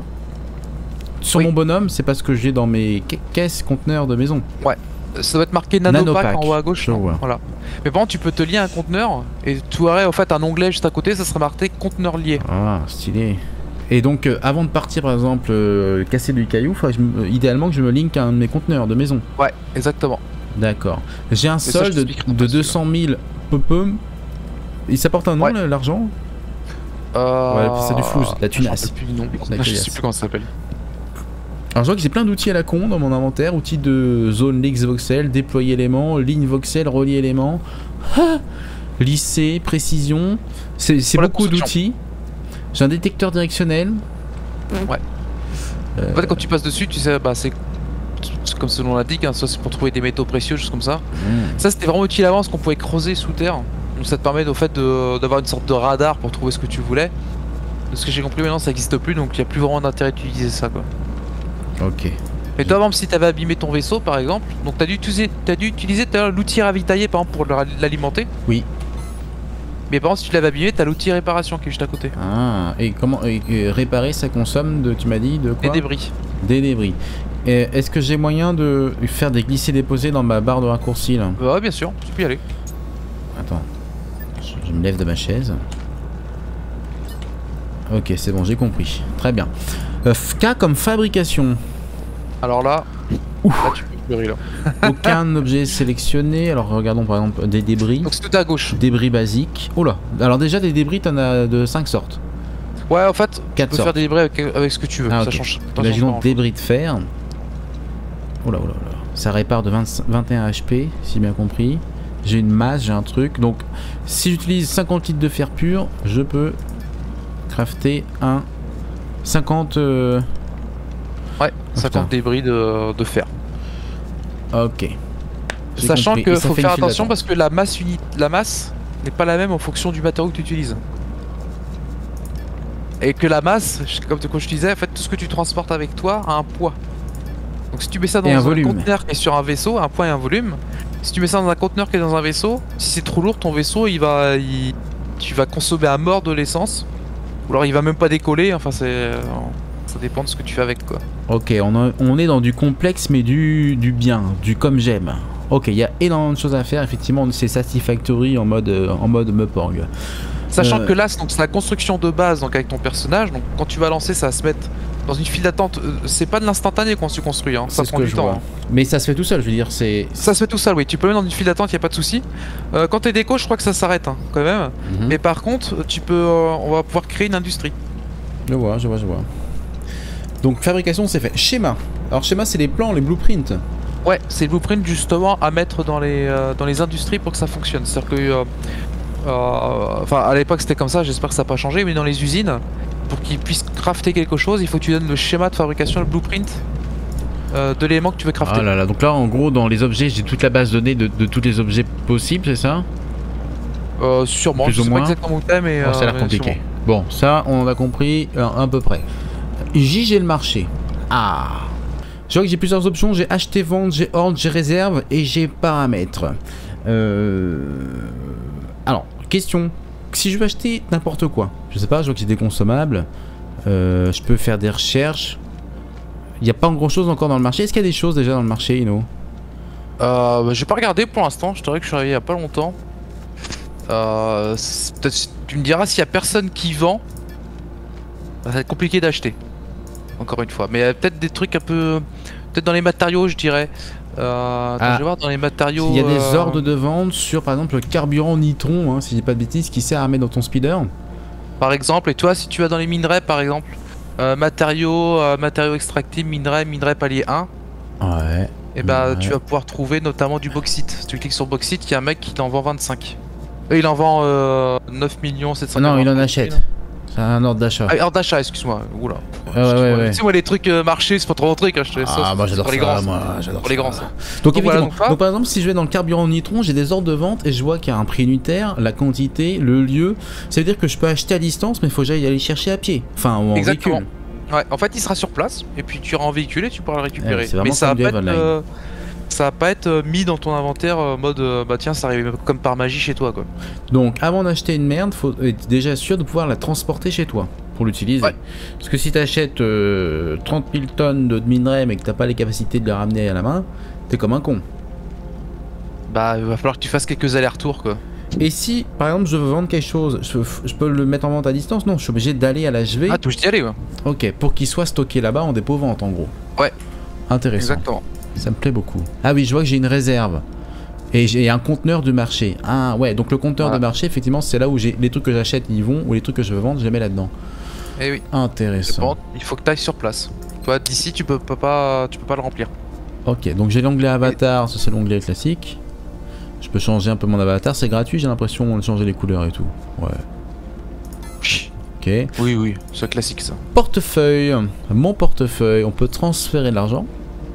Speaker 1: Sur
Speaker 2: Oui.
Speaker 1: mon bonhomme, c'est pas ce que j'ai dans mes ca- caisses conteneurs de maison.
Speaker 2: Ça doit être marqué Nanopack,
Speaker 1: Nanopack,
Speaker 2: en haut à gauche.
Speaker 1: je vois.
Speaker 2: Voilà. Mais par contre, tu peux te lier à un conteneur et tu aurais en fait un onglet juste à côté, ça serait marqué conteneur lié.
Speaker 1: Ah, stylé. Et donc, euh, avant de partir, par exemple, euh, casser du caillou, faudrait que je me- idéalement que je me link à un de mes conteneurs de maison.
Speaker 2: Ouais, exactement.
Speaker 1: D'accord. J'ai un
Speaker 2: ça, je
Speaker 1: solde
Speaker 2: t'expliquerai
Speaker 1: de
Speaker 2: après,
Speaker 1: deux cent mille pom. Il s'apporte un nom,
Speaker 2: Ouais.
Speaker 1: là, l'argent?
Speaker 2: Euh...
Speaker 1: Ouais, c'est du flou, c'est de la
Speaker 2: je me
Speaker 1: tunasse.
Speaker 2: rappelle plus du nom.
Speaker 1: La
Speaker 2: Je
Speaker 1: caillasse.
Speaker 2: sais plus comment ça s'appelle.
Speaker 1: Alors je vois que j'ai plein d'outils à la con dans mon inventaire, outils de zone Lix voxel, déployer éléments, ligne voxel, relier éléments, ah, lisser, précision, c'est c'est
Speaker 2: Pour la
Speaker 1: beaucoup
Speaker 2: construction.
Speaker 1: d'outils. J'ai un détecteur directionnel.
Speaker 2: Ouais.
Speaker 1: Euh,
Speaker 2: En fait, quand tu passes dessus, tu sais, bah c'est c'est comme ce nom l'indique, hein, ça c'est pour trouver des métaux précieux, choses comme ça.
Speaker 1: hmm.
Speaker 2: Ça c'était vraiment utile avant, parce qu'on pouvait creuser sous terre. Donc ça te permet au fait de- d'avoir une sorte de radar pour trouver ce que tu voulais. De ce que j'ai compris maintenant, ça n'existe plus, donc il n'y a plus vraiment d'intérêt d'utiliser ça quoi.
Speaker 1: Ok.
Speaker 2: Mais toi, par exemple, si tu avais abîmé ton vaisseau par exemple, donc tu as dû utiliser, t'as dû utiliser tout à l'heure l'outil ravitailler par exemple pour le- l'alimenter.
Speaker 1: Oui.
Speaker 2: Mais par contre, si tu l'avais abîmé, t'as l'outil réparation qui est juste à côté.
Speaker 1: Ah, et comment et, et réparer, ça consomme de, tu m'as dit, de quoi?
Speaker 2: Des débris.
Speaker 1: Des débris. Et Est-ce que j'ai moyen de faire des glisser-déposer dans ma barre de raccourci là?
Speaker 2: Ouais, bien sûr, tu peux y aller.
Speaker 1: Attends, je, je me lève de ma chaise. Ok, c'est bon, j'ai compris. Très bien. Euh, K comme fabrication.
Speaker 2: Alors là, là tu peux pleurer là.
Speaker 1: Aucun objet sélectionné. Alors regardons par exemple des débris.
Speaker 2: Donc c'est tout à gauche.
Speaker 1: Débris basiques. Oh là. Alors déjà des débris, t'en as de cinq sortes.
Speaker 2: Ouais, en fait, tu
Speaker 1: Quatre
Speaker 2: peux
Speaker 1: sortes.
Speaker 2: faire des débris avec, avec ce que tu veux.
Speaker 1: Ah,
Speaker 2: ça
Speaker 1: ok.
Speaker 2: change. ça
Speaker 1: Imaginons
Speaker 2: change pas
Speaker 1: débris de fer. Oh là, oh là, oh là. Ça répare de vingt, vingt et un H P, si bien compris. J'ai une masse, j'ai un truc. Donc si j'utilise cinquante litres de fer pur, je peux crafter un cinquante... euh,
Speaker 2: grand. Ouais,
Speaker 1: Oh,
Speaker 2: cinquante
Speaker 1: putain.
Speaker 2: débris de, de fer.
Speaker 1: Ok. J'ai
Speaker 2: Sachant
Speaker 1: compris. Et
Speaker 2: qu'il
Speaker 1: ça
Speaker 2: faut
Speaker 1: fait
Speaker 2: faire
Speaker 1: une file
Speaker 2: attention
Speaker 1: d'attente.
Speaker 2: parce que la masse, uni... la masse n'est pas la même en fonction du matériau que tu utilises. Et que la masse, comme comme je te disais, en fait, tout ce que tu transportes avec toi a un poids. Donc si tu mets ça dans
Speaker 1: Et un
Speaker 2: un,
Speaker 1: volume.
Speaker 2: conteneur qui est sur un vaisseau, un poids et un volume. Si tu mets ça dans un conteneur qui est dans un vaisseau, si c'est trop lourd, ton vaisseau, il va, il... tu vas consommer à mort de l'essence. Ou alors il va même pas décoller. Enfin, c'est, ça dépend de ce que tu fais avec quoi.
Speaker 1: Ok, on, a- on est dans du complexe mais du, du bien, du comme j'aime. Ok, il y a énormément de choses à faire. Effectivement, c'est Satisfactory en mode, euh, en mode Meporg.
Speaker 2: Sachant
Speaker 1: Euh.
Speaker 2: que là, c'est donc c'est la construction de base donc avec ton personnage. Donc quand tu vas lancer, ça va se mettre dans une file d'attente. Euh, C'est pas de l'instantané quand tu construis, hein. ça
Speaker 1: C'est ce
Speaker 2: prend
Speaker 1: que
Speaker 2: du
Speaker 1: je
Speaker 2: temps.
Speaker 1: vois.
Speaker 2: hein.
Speaker 1: Mais ça se fait tout seul, je veux dire, c'est...
Speaker 2: Ça se fait tout seul, oui. Tu peux mettre dans une file d'attente, y a pas de souci. Euh, quand t'es déco, je crois que ça s'arrête hein, quand même.
Speaker 1: Mhm.
Speaker 2: Mais par contre, tu peux, euh, on va pouvoir créer une industrie.
Speaker 1: Je vois, je vois, je vois. Donc fabrication, c'est fait. Schéma. Alors schéma, c'est les plans, les blueprints.
Speaker 2: Ouais, c'est le blueprint justement à mettre dans les, euh, dans les industries pour que ça fonctionne. C'est-à-dire que, euh, euh, enfin, à l'époque c'était comme ça. J'espère que ça n'a pas changé, mais dans les usines, pour qu'ils puissent crafter quelque chose, il faut que tu donnes le schéma de fabrication, le blueprint euh, de l'élément que tu veux crafter.
Speaker 1: Ah là là, donc là, en gros, dans les objets, j'ai toute la base de données de, de tous les objets possibles, c'est ça?
Speaker 2: Euh, sûrement.
Speaker 1: Plus
Speaker 2: je
Speaker 1: ou
Speaker 2: sais
Speaker 1: moins.
Speaker 2: pas exactement où t'es, mais
Speaker 1: Oh, ça a
Speaker 2: euh,
Speaker 1: l'air
Speaker 2: mais
Speaker 1: compliqué.
Speaker 2: sûrement.
Speaker 1: Bon, ça, on a compris euh, à peu près. J, j'ai le marché. Ah. Je vois que j'ai plusieurs options. J'ai acheter, vendre, j'ai ordre, j'ai réserve et j'ai paramètres. Euh... Alors, question. Si je veux acheter n'importe quoi, je sais pas, je vois que j'ai des consommables. Euh, je peux faire des recherches. Il n'y a pas grand chose encore dans le marché. Est-ce qu'il y a des choses déjà dans le marché, Ino?
Speaker 2: Euh, bah, j'ai pas regardé pour l'instant, je t'aurais que je suis arrivé il y a pas longtemps. Euh, peut-être tu me diras s'il y a personne qui vend, ça va être compliqué d'acheter. Encore une fois, mais il y a peut-être des trucs un peu, peut-être dans les matériaux, je dirais. Euh, attends,
Speaker 1: ah,
Speaker 2: je vais voir dans les matériaux.
Speaker 1: Il y a des
Speaker 2: euh...
Speaker 1: ordres de vente sur par exemple le carburant nitron, hein, si j'ai pas de bêtises, qui sert à mettre dans ton speeder.
Speaker 2: Par exemple, et toi, si tu vas dans les minerais, par exemple, euh, matériaux, euh, matériaux extractibles, minerais, minerais palier un.
Speaker 1: Ouais.
Speaker 2: Et bah
Speaker 1: ouais.
Speaker 2: tu vas pouvoir trouver notamment du bauxite. Si tu cliques sur bauxite, il y a un mec qui en vend vingt-cinq. Et il en vend euh, neuf millions sept cent.
Speaker 1: Non, il en achète. C'est un ordre d'achat.
Speaker 2: Ah, ordre d'achat, excuse-moi. Oula.
Speaker 1: Ah, ouais, ouais, ouais.
Speaker 2: Tu sais, moi, les trucs euh, marchés, c'est pas trop mon truc. Hein, je te laisse
Speaker 1: Ah,
Speaker 2: ça.
Speaker 1: moi j'adore ça.
Speaker 2: Les grands,
Speaker 1: moi j'adore
Speaker 2: pour les
Speaker 1: ça.
Speaker 2: grands, ça.
Speaker 1: Donc,
Speaker 2: Donc, voilà,
Speaker 1: évidemment.
Speaker 2: donc,
Speaker 1: Donc, par exemple, si je vais dans le carburant nitron, j'ai des ordres de vente et je vois qu'il y a un prix unitaire, la quantité, le lieu. Ça veut dire que je peux acheter à distance, mais il faut que j'aille aller chercher à pied. Enfin, ou en
Speaker 2: Exactement.
Speaker 1: véhicule.
Speaker 2: Ouais, en fait, il sera sur place et puis tu iras en véhicule et tu pourras le récupérer.
Speaker 1: Ouais,
Speaker 2: mais ça va,
Speaker 1: comme
Speaker 2: pas être, euh, ça va pas être euh, mis dans ton inventaire euh, mode euh, bah tiens, ça arrive comme par magie chez toi quoi.
Speaker 1: Donc, avant d'acheter une merde, faut être déjà sûr de pouvoir la transporter chez toi pour l'utiliser.
Speaker 2: Ouais.
Speaker 1: Parce que si tu achètes euh, trente mille tonnes de minerais mais que t'as pas les capacités de les ramener à la main, t'es comme un con.
Speaker 2: Bah, il va falloir que tu fasses quelques allers-retours quoi.
Speaker 1: Et si, par exemple, je veux vendre quelque chose, je, je peux le mettre en vente à distance? Non, je suis obligé d'aller à l'H V.
Speaker 2: Ah, tu veux y aller, ouais.
Speaker 1: Ok, pour qu'il soit stocké là-bas en dépôt-vente, en gros.
Speaker 2: Ouais.
Speaker 1: Intéressant.
Speaker 2: Exactement.
Speaker 1: Ça me plaît beaucoup. Ah oui, je vois que j'ai une réserve. Et j'ai un conteneur de marché. Ah ouais, donc le conteneur
Speaker 2: voilà.
Speaker 1: de marché, effectivement, c'est là où j'ai les trucs que j'achète, ils y vont, ou les trucs que je veux vendre, je les mets là-dedans.
Speaker 2: Eh oui.
Speaker 1: Intéressant.
Speaker 2: Bon, il faut que tu ailles sur place. Toi, d'ici, tu peux, peux pas, tu peux pas le remplir.
Speaker 1: Ok, donc j'ai l'onglet avatar, ça c'est l'onglet classique. Je peux changer un peu mon avatar, c'est gratuit, j'ai l'impression de changer les couleurs et tout. Ouais. Ok.
Speaker 2: Oui, oui, c'est classique ça.
Speaker 1: Portefeuille, mon portefeuille, on peut transférer de l'argent.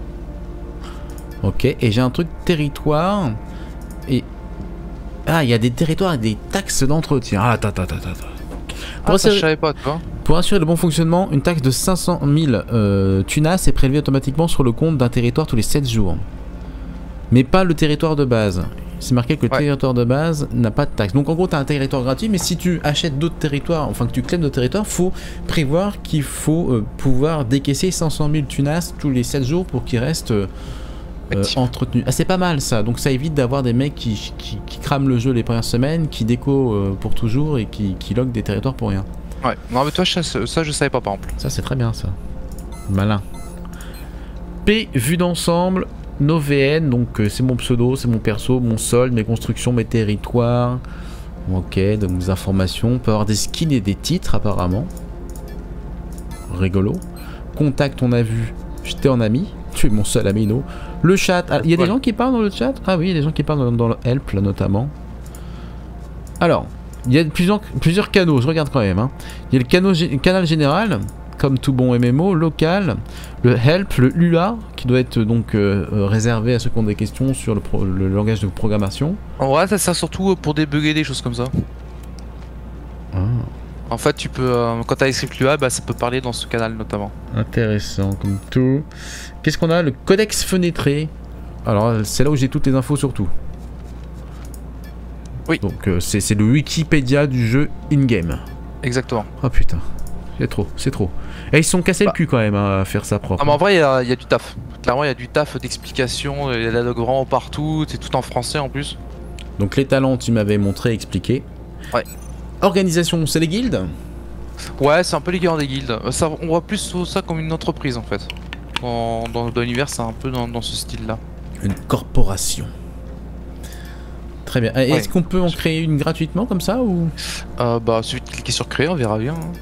Speaker 1: Ok, et j'ai un truc territoire. Et. Ah, il y a des territoires et des taxes d'entretien. Ah, attends, attends, attends, attends.
Speaker 2: Ah, ça, je savais pas, tu vois.
Speaker 1: Pour assurer le bon fonctionnement, une taxe de cinq cent mille euh, tunas est prélevée automatiquement sur le compte d'un territoire tous les sept jours. Mais pas le territoire de base. C'est marqué que le
Speaker 2: ouais.
Speaker 1: territoire de base n'a pas de taxe. Donc en gros, tu as un territoire gratuit, mais si tu achètes d'autres territoires, enfin que tu claimes d'autres territoires, faut prévoir qu'il faut euh, pouvoir décaisser cinq cent mille tunas tous les sept jours pour qu'il reste euh, euh, entretenu. Ah, c'est pas mal ça. Donc ça évite d'avoir des mecs qui, qui, qui crament le jeu les premières semaines, qui déco euh, pour toujours et qui, qui loguent des territoires pour rien.
Speaker 2: Ouais, non mais toi ça, ça je savais pas par exemple.
Speaker 1: Ça c'est très bien ça. Malin. P, vue d'ensemble. Noven, donc euh, c'est mon pseudo, c'est mon perso, mon solde, mes constructions, mes territoires. Ok, donc des informations. On peut avoir des skins et des titres apparemment. Rigolo. Contact, on a vu. J'étais en ami. Tu es mon seul ami, no. Le chat. Il ah, y a des ouais. gens qui parlent dans le chat. Ah oui, il y a des gens qui parlent dans, dans le help là notamment. Alors, il y a plusieurs, plusieurs canaux, je regarde quand même. Hein. Il y a le canal, canal général. Comme tout bon M M O, local, le help, le U A, qui doit être donc euh, réservé à ceux qui ont des questions sur le, pro le langage de programmation.
Speaker 2: En vrai, ça sert surtout pour débugger des choses comme ça.
Speaker 1: Ah.
Speaker 2: En fait, tu peux, euh, quand tu as les scripts U A, bah, ça peut parler dans ce canal notamment.
Speaker 1: Intéressant, comme tout. Qu'est-ce qu'on a? Le codex fenêtré. Alors, c'est là où j'ai toutes les infos sur tout.
Speaker 2: Oui.
Speaker 1: Donc, euh, c'est le Wikipédia du jeu in-game.
Speaker 2: Exactement.
Speaker 1: Oh putain. C'est trop, c'est trop. Et ils se sont cassés bah. le cul quand même hein, à faire ça propre.
Speaker 2: Ah, mais en vrai, il y, y a du taf. Clairement, il y a du taf d'explication. Il y a la log vraiment partout. C'est tout en français en plus.
Speaker 1: Donc, les talents, tu m'avais montré, expliqué.
Speaker 2: Ouais.
Speaker 1: Organisation, c'est les guildes?
Speaker 2: Ouais, c'est un peu les guildes des guildes. Ça, on voit plus ça comme une entreprise en fait. Dans, dans, dans l'univers, c'est un peu dans, dans ce style-là.
Speaker 1: Une corporation. Très bien. Ouais. Est-ce qu'on peut en créer une gratuitement comme ça ou
Speaker 2: euh, Bah, suffit de cliquer sur créer, on verra bien. Hein.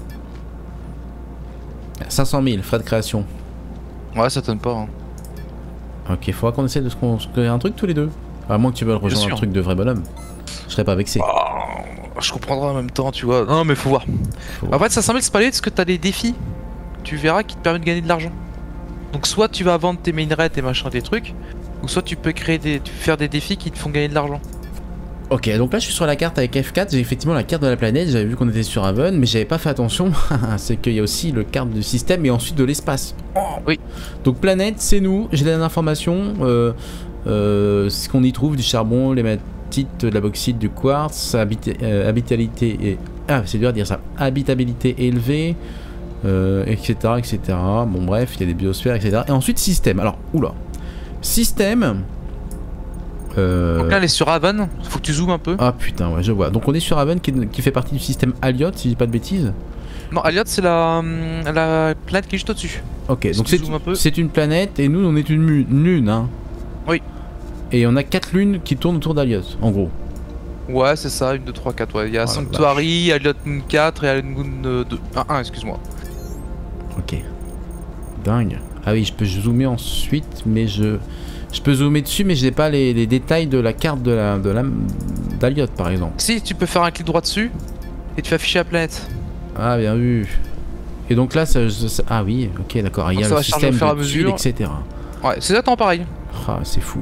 Speaker 1: cinq cent mille, frais de création.
Speaker 2: Ouais, ça t'aime pas. Hein.
Speaker 1: Ok, il faudra qu'on essaie de se construire un truc tous les deux. À moins que tu veuilles rejoindre un truc de vrai bonhomme. Je serais pas vexé.
Speaker 2: Oh, je comprendrai en même temps, tu vois. Non, mais faut voir. Faut en voir. fait, cinq cent mille, c'est pas lié parce que t'as des défis. Tu verras qui te permettent de gagner de l'argent. Donc, soit tu vas vendre tes minerais, tes machins, tes trucs. Ou soit tu peux créer des, faire des défis qui te font gagner de l'argent. Ok, donc là je suis sur la carte avec F quatre, j'ai effectivement la carte de la planète, j'avais vu qu'on était sur Haven, mais j'avais pas fait attention, c'est qu'il y a aussi le carte du système et ensuite de l'espace. Oh oui.
Speaker 1: Donc planète, c'est nous, j'ai des informations, euh, euh, ce qu'on y trouve, du charbon, l'hématite, de la bauxite, du quartz, habita euh, habitabilité et... Ah, c'est dur à dire ça. Habitabilité élevée, euh, et cetera, et cetera. Bon bref, il y a des biosphères, et cetera. Et ensuite système. Alors, oula. Système. Euh...
Speaker 2: Donc là, elle est sur Haven. Faut que tu zoomes un peu.
Speaker 1: Ah putain, ouais, je vois. Donc on est sur Haven qui, qui fait partie du système Alliot, si je dis pas de bêtises.
Speaker 2: Non, Alliot, c'est la, la planète qui est juste au-dessus.
Speaker 1: Ok,
Speaker 2: Si
Speaker 1: donc
Speaker 2: tu
Speaker 1: c'est
Speaker 2: zoomes un peu.
Speaker 1: c'est une planète et nous on est une, mu- une lune, hein.
Speaker 2: Oui.
Speaker 1: Et on a quatre lunes qui tournent autour d'Alliot, en gros.
Speaker 2: Ouais, c'est ça, une, deux, trois, quatre. Ouais. Il y a
Speaker 1: Oh la
Speaker 2: Sanctuary, Alliot Moon quatre et Alliot Moon euh, deux. un, un, excuse-moi.
Speaker 1: Ok. Dingue. Ah oui, je peux zoomer ensuite, mais je... Je peux zoomer dessus, mais je n'ai pas les, les détails de la carte de la de la d'Alliot, par exemple.
Speaker 2: Si, tu peux faire un clic droit dessus et tu fais afficher la planète.
Speaker 1: Ah, bien vu. Et donc là, ça... ça- ah oui, ok, d'accord. Il y a
Speaker 2: Donc ça
Speaker 1: le
Speaker 2: va charger au
Speaker 1: système
Speaker 2: fur et à
Speaker 1: de tuiles,
Speaker 2: mesure.
Speaker 1: et cetera.
Speaker 2: Ouais, c'est exactement pareil.
Speaker 1: Ah, c'est fou.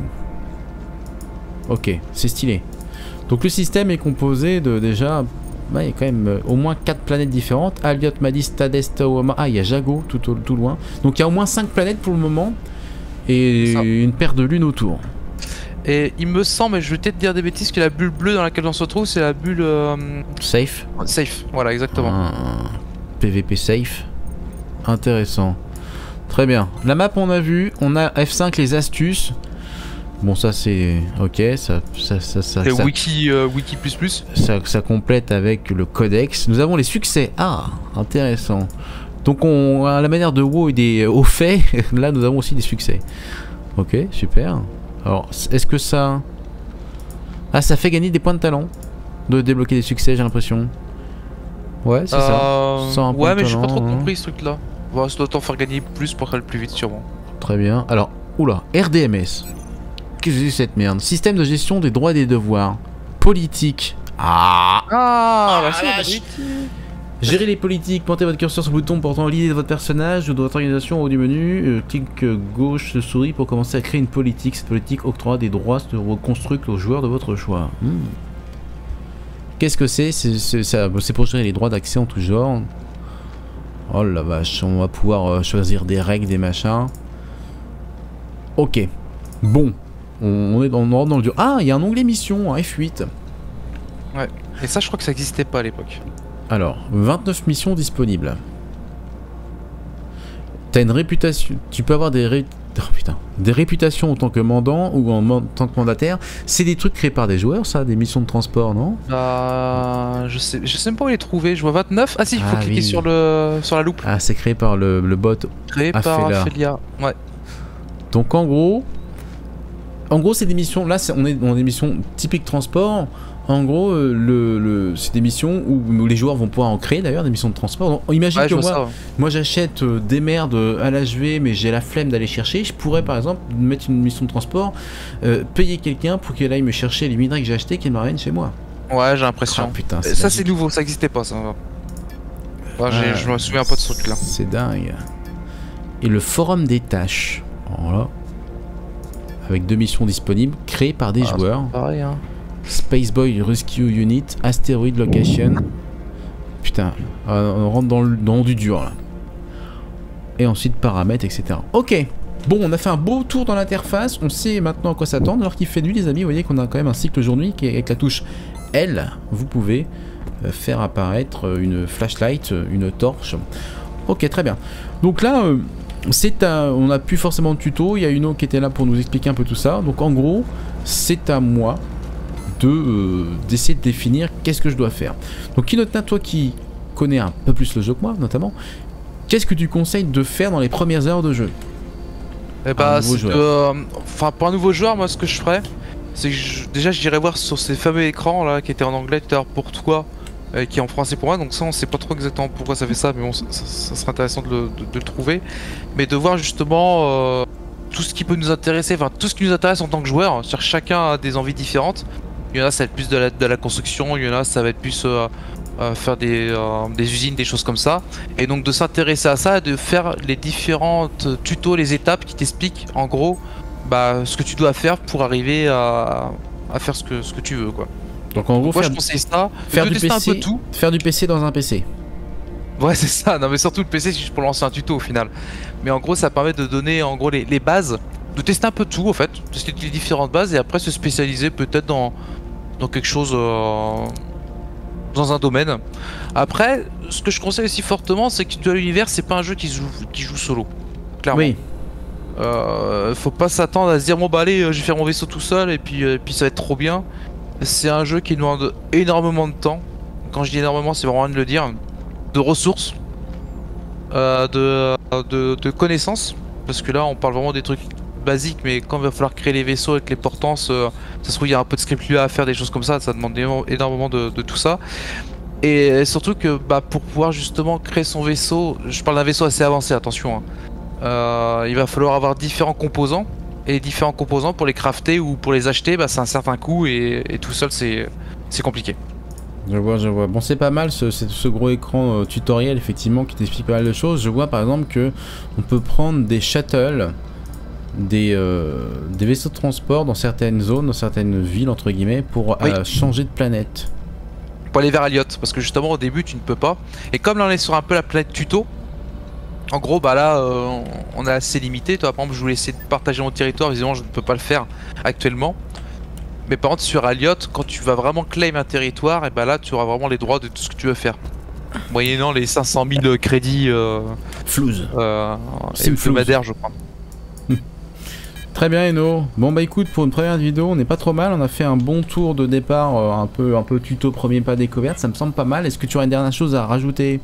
Speaker 1: Ok, c'est stylé. Donc le système est composé de déjà... Ouais, il y a quand même euh, au moins quatre planètes différentes. Alliot, Madis, Tades, Tawama... Ah, il y a Jago tout, au, tout loin. Donc il y a au moins cinq planètes pour le moment. Et
Speaker 2: Ça.
Speaker 1: une paire de lunes autour.
Speaker 2: Et il me semble, et je vais peut-être dire des bêtises, que la bulle bleue dans laquelle on se trouve, c'est la bulle euh,
Speaker 1: Safe.
Speaker 2: safe. Voilà, exactement.
Speaker 1: Un P V P safe. Intéressant. Très bien. La map on a vu. On a F cinq les astuces. Bon ça c'est... Ok, ça... ça, ça, ça,
Speaker 2: C'est
Speaker 1: ça-
Speaker 2: wiki, euh, wiki plus plus.
Speaker 1: ça, ça complète avec le codex. Nous avons les succès. Ah, intéressant. Donc on à la manière de WoW et des hauts faits, là nous avons aussi des succès. Ok, super. Alors, est-ce que ça... Ah, ça fait gagner des points de talent de débloquer des succès, j'ai l'impression. Ouais, c'est
Speaker 2: Euh,
Speaker 1: ça. cent un points
Speaker 2: ouais,
Speaker 1: de
Speaker 2: mais j'ai pas trop
Speaker 1: talent, hein.
Speaker 2: compris ce truc là. Bon, ça doit t'en faire gagner plus pour aller plus vite, sûrement.
Speaker 1: Très bien. Alors, oula, R D M S. Qu'est-ce que c'est cette merde? Système de gestion des droits et des devoirs. Politique. Ah,
Speaker 2: Ah, bah
Speaker 1: la
Speaker 2: c'est
Speaker 1: vache. Gérer les politiques, pointez votre curseur sur le bouton portant l'idée de votre personnage ou de votre organisation au haut du menu. Euh, clic euh, gauche de souris pour commencer à créer une politique. Cette politique octroie des droits sur vos constructs aux joueurs de votre choix. Hmm. Qu'est-ce que c'est? C'est c'est- ça- c'est pour gérer les droits d'accès en tout genre. Oh la vache, on va pouvoir euh, choisir des règles, des machins. Ok. Bon. On, on est dans, on rentre dans le dur. Ah, il y a un onglet mission, un F huit.
Speaker 2: Et ça, je crois que ça existait pas à l'époque.
Speaker 1: Alors, vingt-neuf missions disponibles. T'as une réputation. Tu peux avoir des ré... oh, putain. Des réputations en tant que mandant ou en man- tant que mandataire. C'est des trucs créés par des joueurs, ça, des missions de transport, non?
Speaker 2: Bah, je sais, je sais même pas où les trouver. Je vois vingt-neuf. Ah si, il faut
Speaker 1: Ah,
Speaker 2: cliquer
Speaker 1: oui.
Speaker 2: sur le sur la loupe.
Speaker 1: Ah, c'est créé par le, le bot.
Speaker 2: Créé par
Speaker 1: Aphelia.
Speaker 2: Aphelia. Ouais.
Speaker 1: Donc en gros, en gros, c'est des missions. Là, c'est- on est dans des missions typiques transport. En gros, euh, le, le- c'est des missions où, où les joueurs vont pouvoir en créer d'ailleurs des missions de transport. Donc, imagine
Speaker 2: Ouais,
Speaker 1: que
Speaker 2: je vois
Speaker 1: moi,
Speaker 2: ça. ouais.
Speaker 1: moi j'achète euh, des merdes à l'H V, mais j'ai la flemme d'aller chercher. Je pourrais par exemple mettre une mission de transport, euh, payer quelqu'un pour qu'il aille me chercher les minerais que j'ai achetés, qu'il me ramène chez moi.
Speaker 2: Ouais, j'ai
Speaker 1: Ah
Speaker 2: l'impression.
Speaker 1: putain,
Speaker 2: Euh,
Speaker 1: c'est
Speaker 2: ça,
Speaker 1: magique.
Speaker 2: c'est nouveau, ça existait pas, ça. Ouais, j'ai-
Speaker 1: Ah,
Speaker 2: je me souviens pas de ce truc-là.
Speaker 1: C'est dingue. Et le forum des tâches. Voilà. Avec deux missions disponibles, créées par des
Speaker 2: Ah,
Speaker 1: joueurs.
Speaker 2: Pareil, hein.
Speaker 1: Space Boy Rescue Unit, Asteroid Location. Putain, euh, on rentre dans, le, dans du dur là. Et ensuite paramètres, et cetera. Ok, bon, on a fait un beau tour dans l'interface. On sait maintenant à quoi s'attendre. Alors qu'il fait nuit, les amis, vous voyez qu'on a quand même un cycle jour-nuit qui est avec la touche L. Vous pouvez euh, faire apparaître une flashlight, une torche. Ok, très bien. Donc là, euh, c'est à, on n'a plus forcément de tuto. Il y a une autre qui était là pour nous expliquer un peu tout ça. Donc en gros, c'est à moi de euh, d'essayer de définir qu'est-ce que je dois faire. Donc Kinotna, toi qui connais un peu plus le jeu que moi notamment, qu'est-ce que tu conseilles de faire dans les premières heures de jeu?
Speaker 2: Eh
Speaker 1: Un
Speaker 2: bah,
Speaker 1: nouveau
Speaker 2: c'est
Speaker 1: joueur.
Speaker 2: que, euh, enfin, pour un nouveau joueur, moi, ce que je ferais, c'est que je- déjà, j'irais voir sur ces fameux écrans là qui étaient en anglais tout à l'heure pour toi, euh, qui est en français pour moi. Donc ça, on sait pas trop exactement pourquoi ça fait ça, mais bon, ça, ça- ça serait intéressant de le, de- de le trouver. Mais de voir justement euh, tout ce qui peut nous intéresser, enfin tout ce qui nous intéresse en tant que joueur. C'est-à-dire chacun a des envies différentes. Il y en a, ça va être plus de la, de la construction, il y en a, ça va être plus euh, euh, faire des, euh, des usines, des choses comme ça. Et donc de s'intéresser à ça, et de faire les différentes tutos, les étapes qui t'expliquent en gros bah, ce que tu dois faire pour arriver à, à faire ce que, ce que tu veux, quoi.
Speaker 1: Donc en gros,
Speaker 2: Moi
Speaker 1: faire,
Speaker 2: je conseille ça,
Speaker 1: faire
Speaker 2: de
Speaker 1: du
Speaker 2: tester
Speaker 1: P
Speaker 2: un
Speaker 1: C,
Speaker 2: peu tout.
Speaker 1: faire du P C dans un P C.
Speaker 2: Ouais, c'est ça, non mais surtout le P C c'est juste pour lancer un tuto au final. Mais en gros ça permet de donner en gros les, les bases, de tester un peu tout en fait, tester les différentes bases et après se spécialiser peut-être dans, dans quelque chose euh, dans un domaine. Après, ce que je conseille aussi fortement, c'est que Dual Universe, c'est pas un jeu qui joue, qui joue solo. Clairement.
Speaker 1: Oui.
Speaker 2: Euh, faut pas s'attendre à se dire bon bah allez, je vais faire mon vaisseau tout seul et puis, euh, puis ça va être trop bien. C'est un jeu qui demande énormément de temps. Quand je dis énormément, c'est vraiment de le dire. De ressources, euh, de, de, de connaissances. Parce que là, on parle vraiment des trucs basiques, mais quand il va falloir créer les vaisseaux avec les portances, euh, ça se trouve il y a un peu de script à faire, des choses comme ça. Ça demande énormément de, de tout ça. Et surtout que bah, pour pouvoir justement créer son vaisseau, je parle d'un vaisseau assez avancé, attention. Hein. Euh, il va falloir avoir différents composants. Et les différents composants pour les crafter ou pour les acheter, bah, c'est un certain coût et, et tout seul c'est compliqué.
Speaker 1: Je vois, je vois. Bon, c'est pas mal ce, ce gros écran euh, tutoriel effectivement qui t'explique pas mal de choses. Je vois par exemple que on peut prendre des shuttles, des, euh, des vaisseaux de transport dans certaines zones, dans certaines villes entre guillemets, pour oui. euh, changer de planète.
Speaker 2: Pour aller vers Aliot, parce que justement au début tu ne peux pas. Et comme là on est sur un peu la planète tuto, en gros bah là euh, on est assez limité. Toi par exemple je voulais essayer de partager mon territoire, visiblement je ne peux pas le faire actuellement. Mais par contre sur Aliot, quand tu vas vraiment claim un territoire, et bah là tu auras vraiment les droits de tout ce que tu veux faire. Moyennant les cinq cent mille crédits euh,
Speaker 1: Flouze.
Speaker 2: Euh, hebdomadaires je crois.
Speaker 1: Très bien Eno. Bon bah écoute, pour une première vidéo on n'est pas trop mal, on a fait un bon tour de départ, euh, un peu un peu tuto premier pas découverte, ça me semble pas mal. Est-ce que tu aurais une dernière chose à rajouter?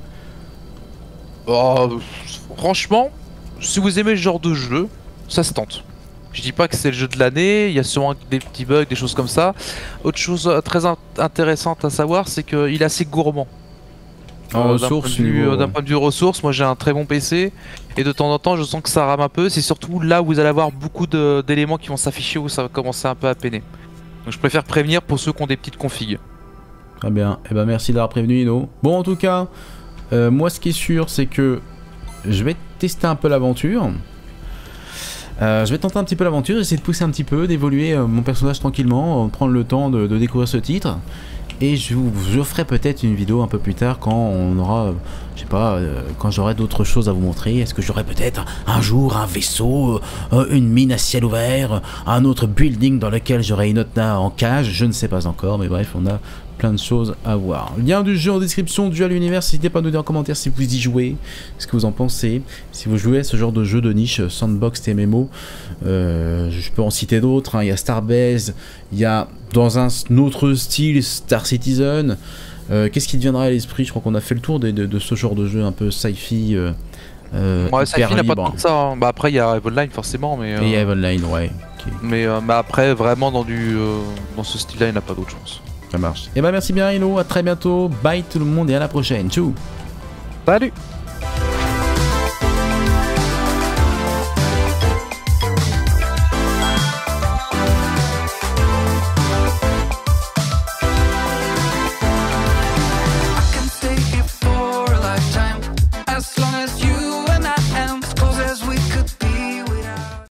Speaker 2: Oh, franchement, si vous aimez le genre de jeu, ça se tente. Je dis pas que c'est le jeu de l'année, il y a sûrement des petits bugs, des choses comme ça. Autre chose très in intéressante à savoir, c'est qu'il est assez gourmand.
Speaker 1: En
Speaker 2: euh,
Speaker 1: ressources,
Speaker 2: d'un point, euh, point de vue ressources, moi j'ai un très bon P C et de temps en temps je sens que ça rame un peu. C'est surtout là où vous allez avoir beaucoup d'éléments qui vont s'afficher où ça va commencer un peu à peiner. Donc je préfère prévenir pour ceux qui ont des petites configs.
Speaker 1: Très bien, et eh ben merci d'avoir prévenu Ino. Bon en tout cas, euh, moi ce qui est sûr c'est que je vais tester un peu l'aventure. Euh, je vais tenter un petit peu l'aventure, essayer de pousser un petit peu, d'évoluer euh, mon personnage tranquillement, euh, prendre le temps de, de découvrir ce titre. Et je vous je ferai peut-être une vidéo un peu plus tard quand on aura, euh, je sais pas, euh, quand j'aurai d'autres choses à vous montrer. Est-ce que j'aurai peut-être un jour un vaisseau, euh, une mine à ciel ouvert, un autre building dans lequel j'aurai une autre nave en cage, je ne sais pas encore, mais bref, on a plein de choses à voir. Lien du jeu en description, Dual Universe, n'hésitez pas à nous dire en commentaire si vous y jouez, ce que vous en pensez, si vous jouez à ce genre de jeu de niche, sandbox, T M M O, euh, je peux en citer d'autres, hein. Il y a Starbase, il y a dans un autre style Star Citizen, euh, qu'est-ce qui te viendra à l'esprit? Je crois qu'on a fait le tour de, de, de ce genre de jeu un peu sci-fi, euh, euh,
Speaker 2: ouais, sci-fi n'a pas tant que ça, hein. Bah après il y a Eve Online forcément, mais... Euh...
Speaker 1: Et il y a Eve Online, ouais. Okay.
Speaker 2: Mais euh, bah après vraiment dans, du, euh, dans ce style-là il n'y a pas d'autre chance.
Speaker 1: Ça marche. Et bah merci bien Ino, à très bientôt, bye tout le monde et à la prochaine, tchou.
Speaker 2: Salut.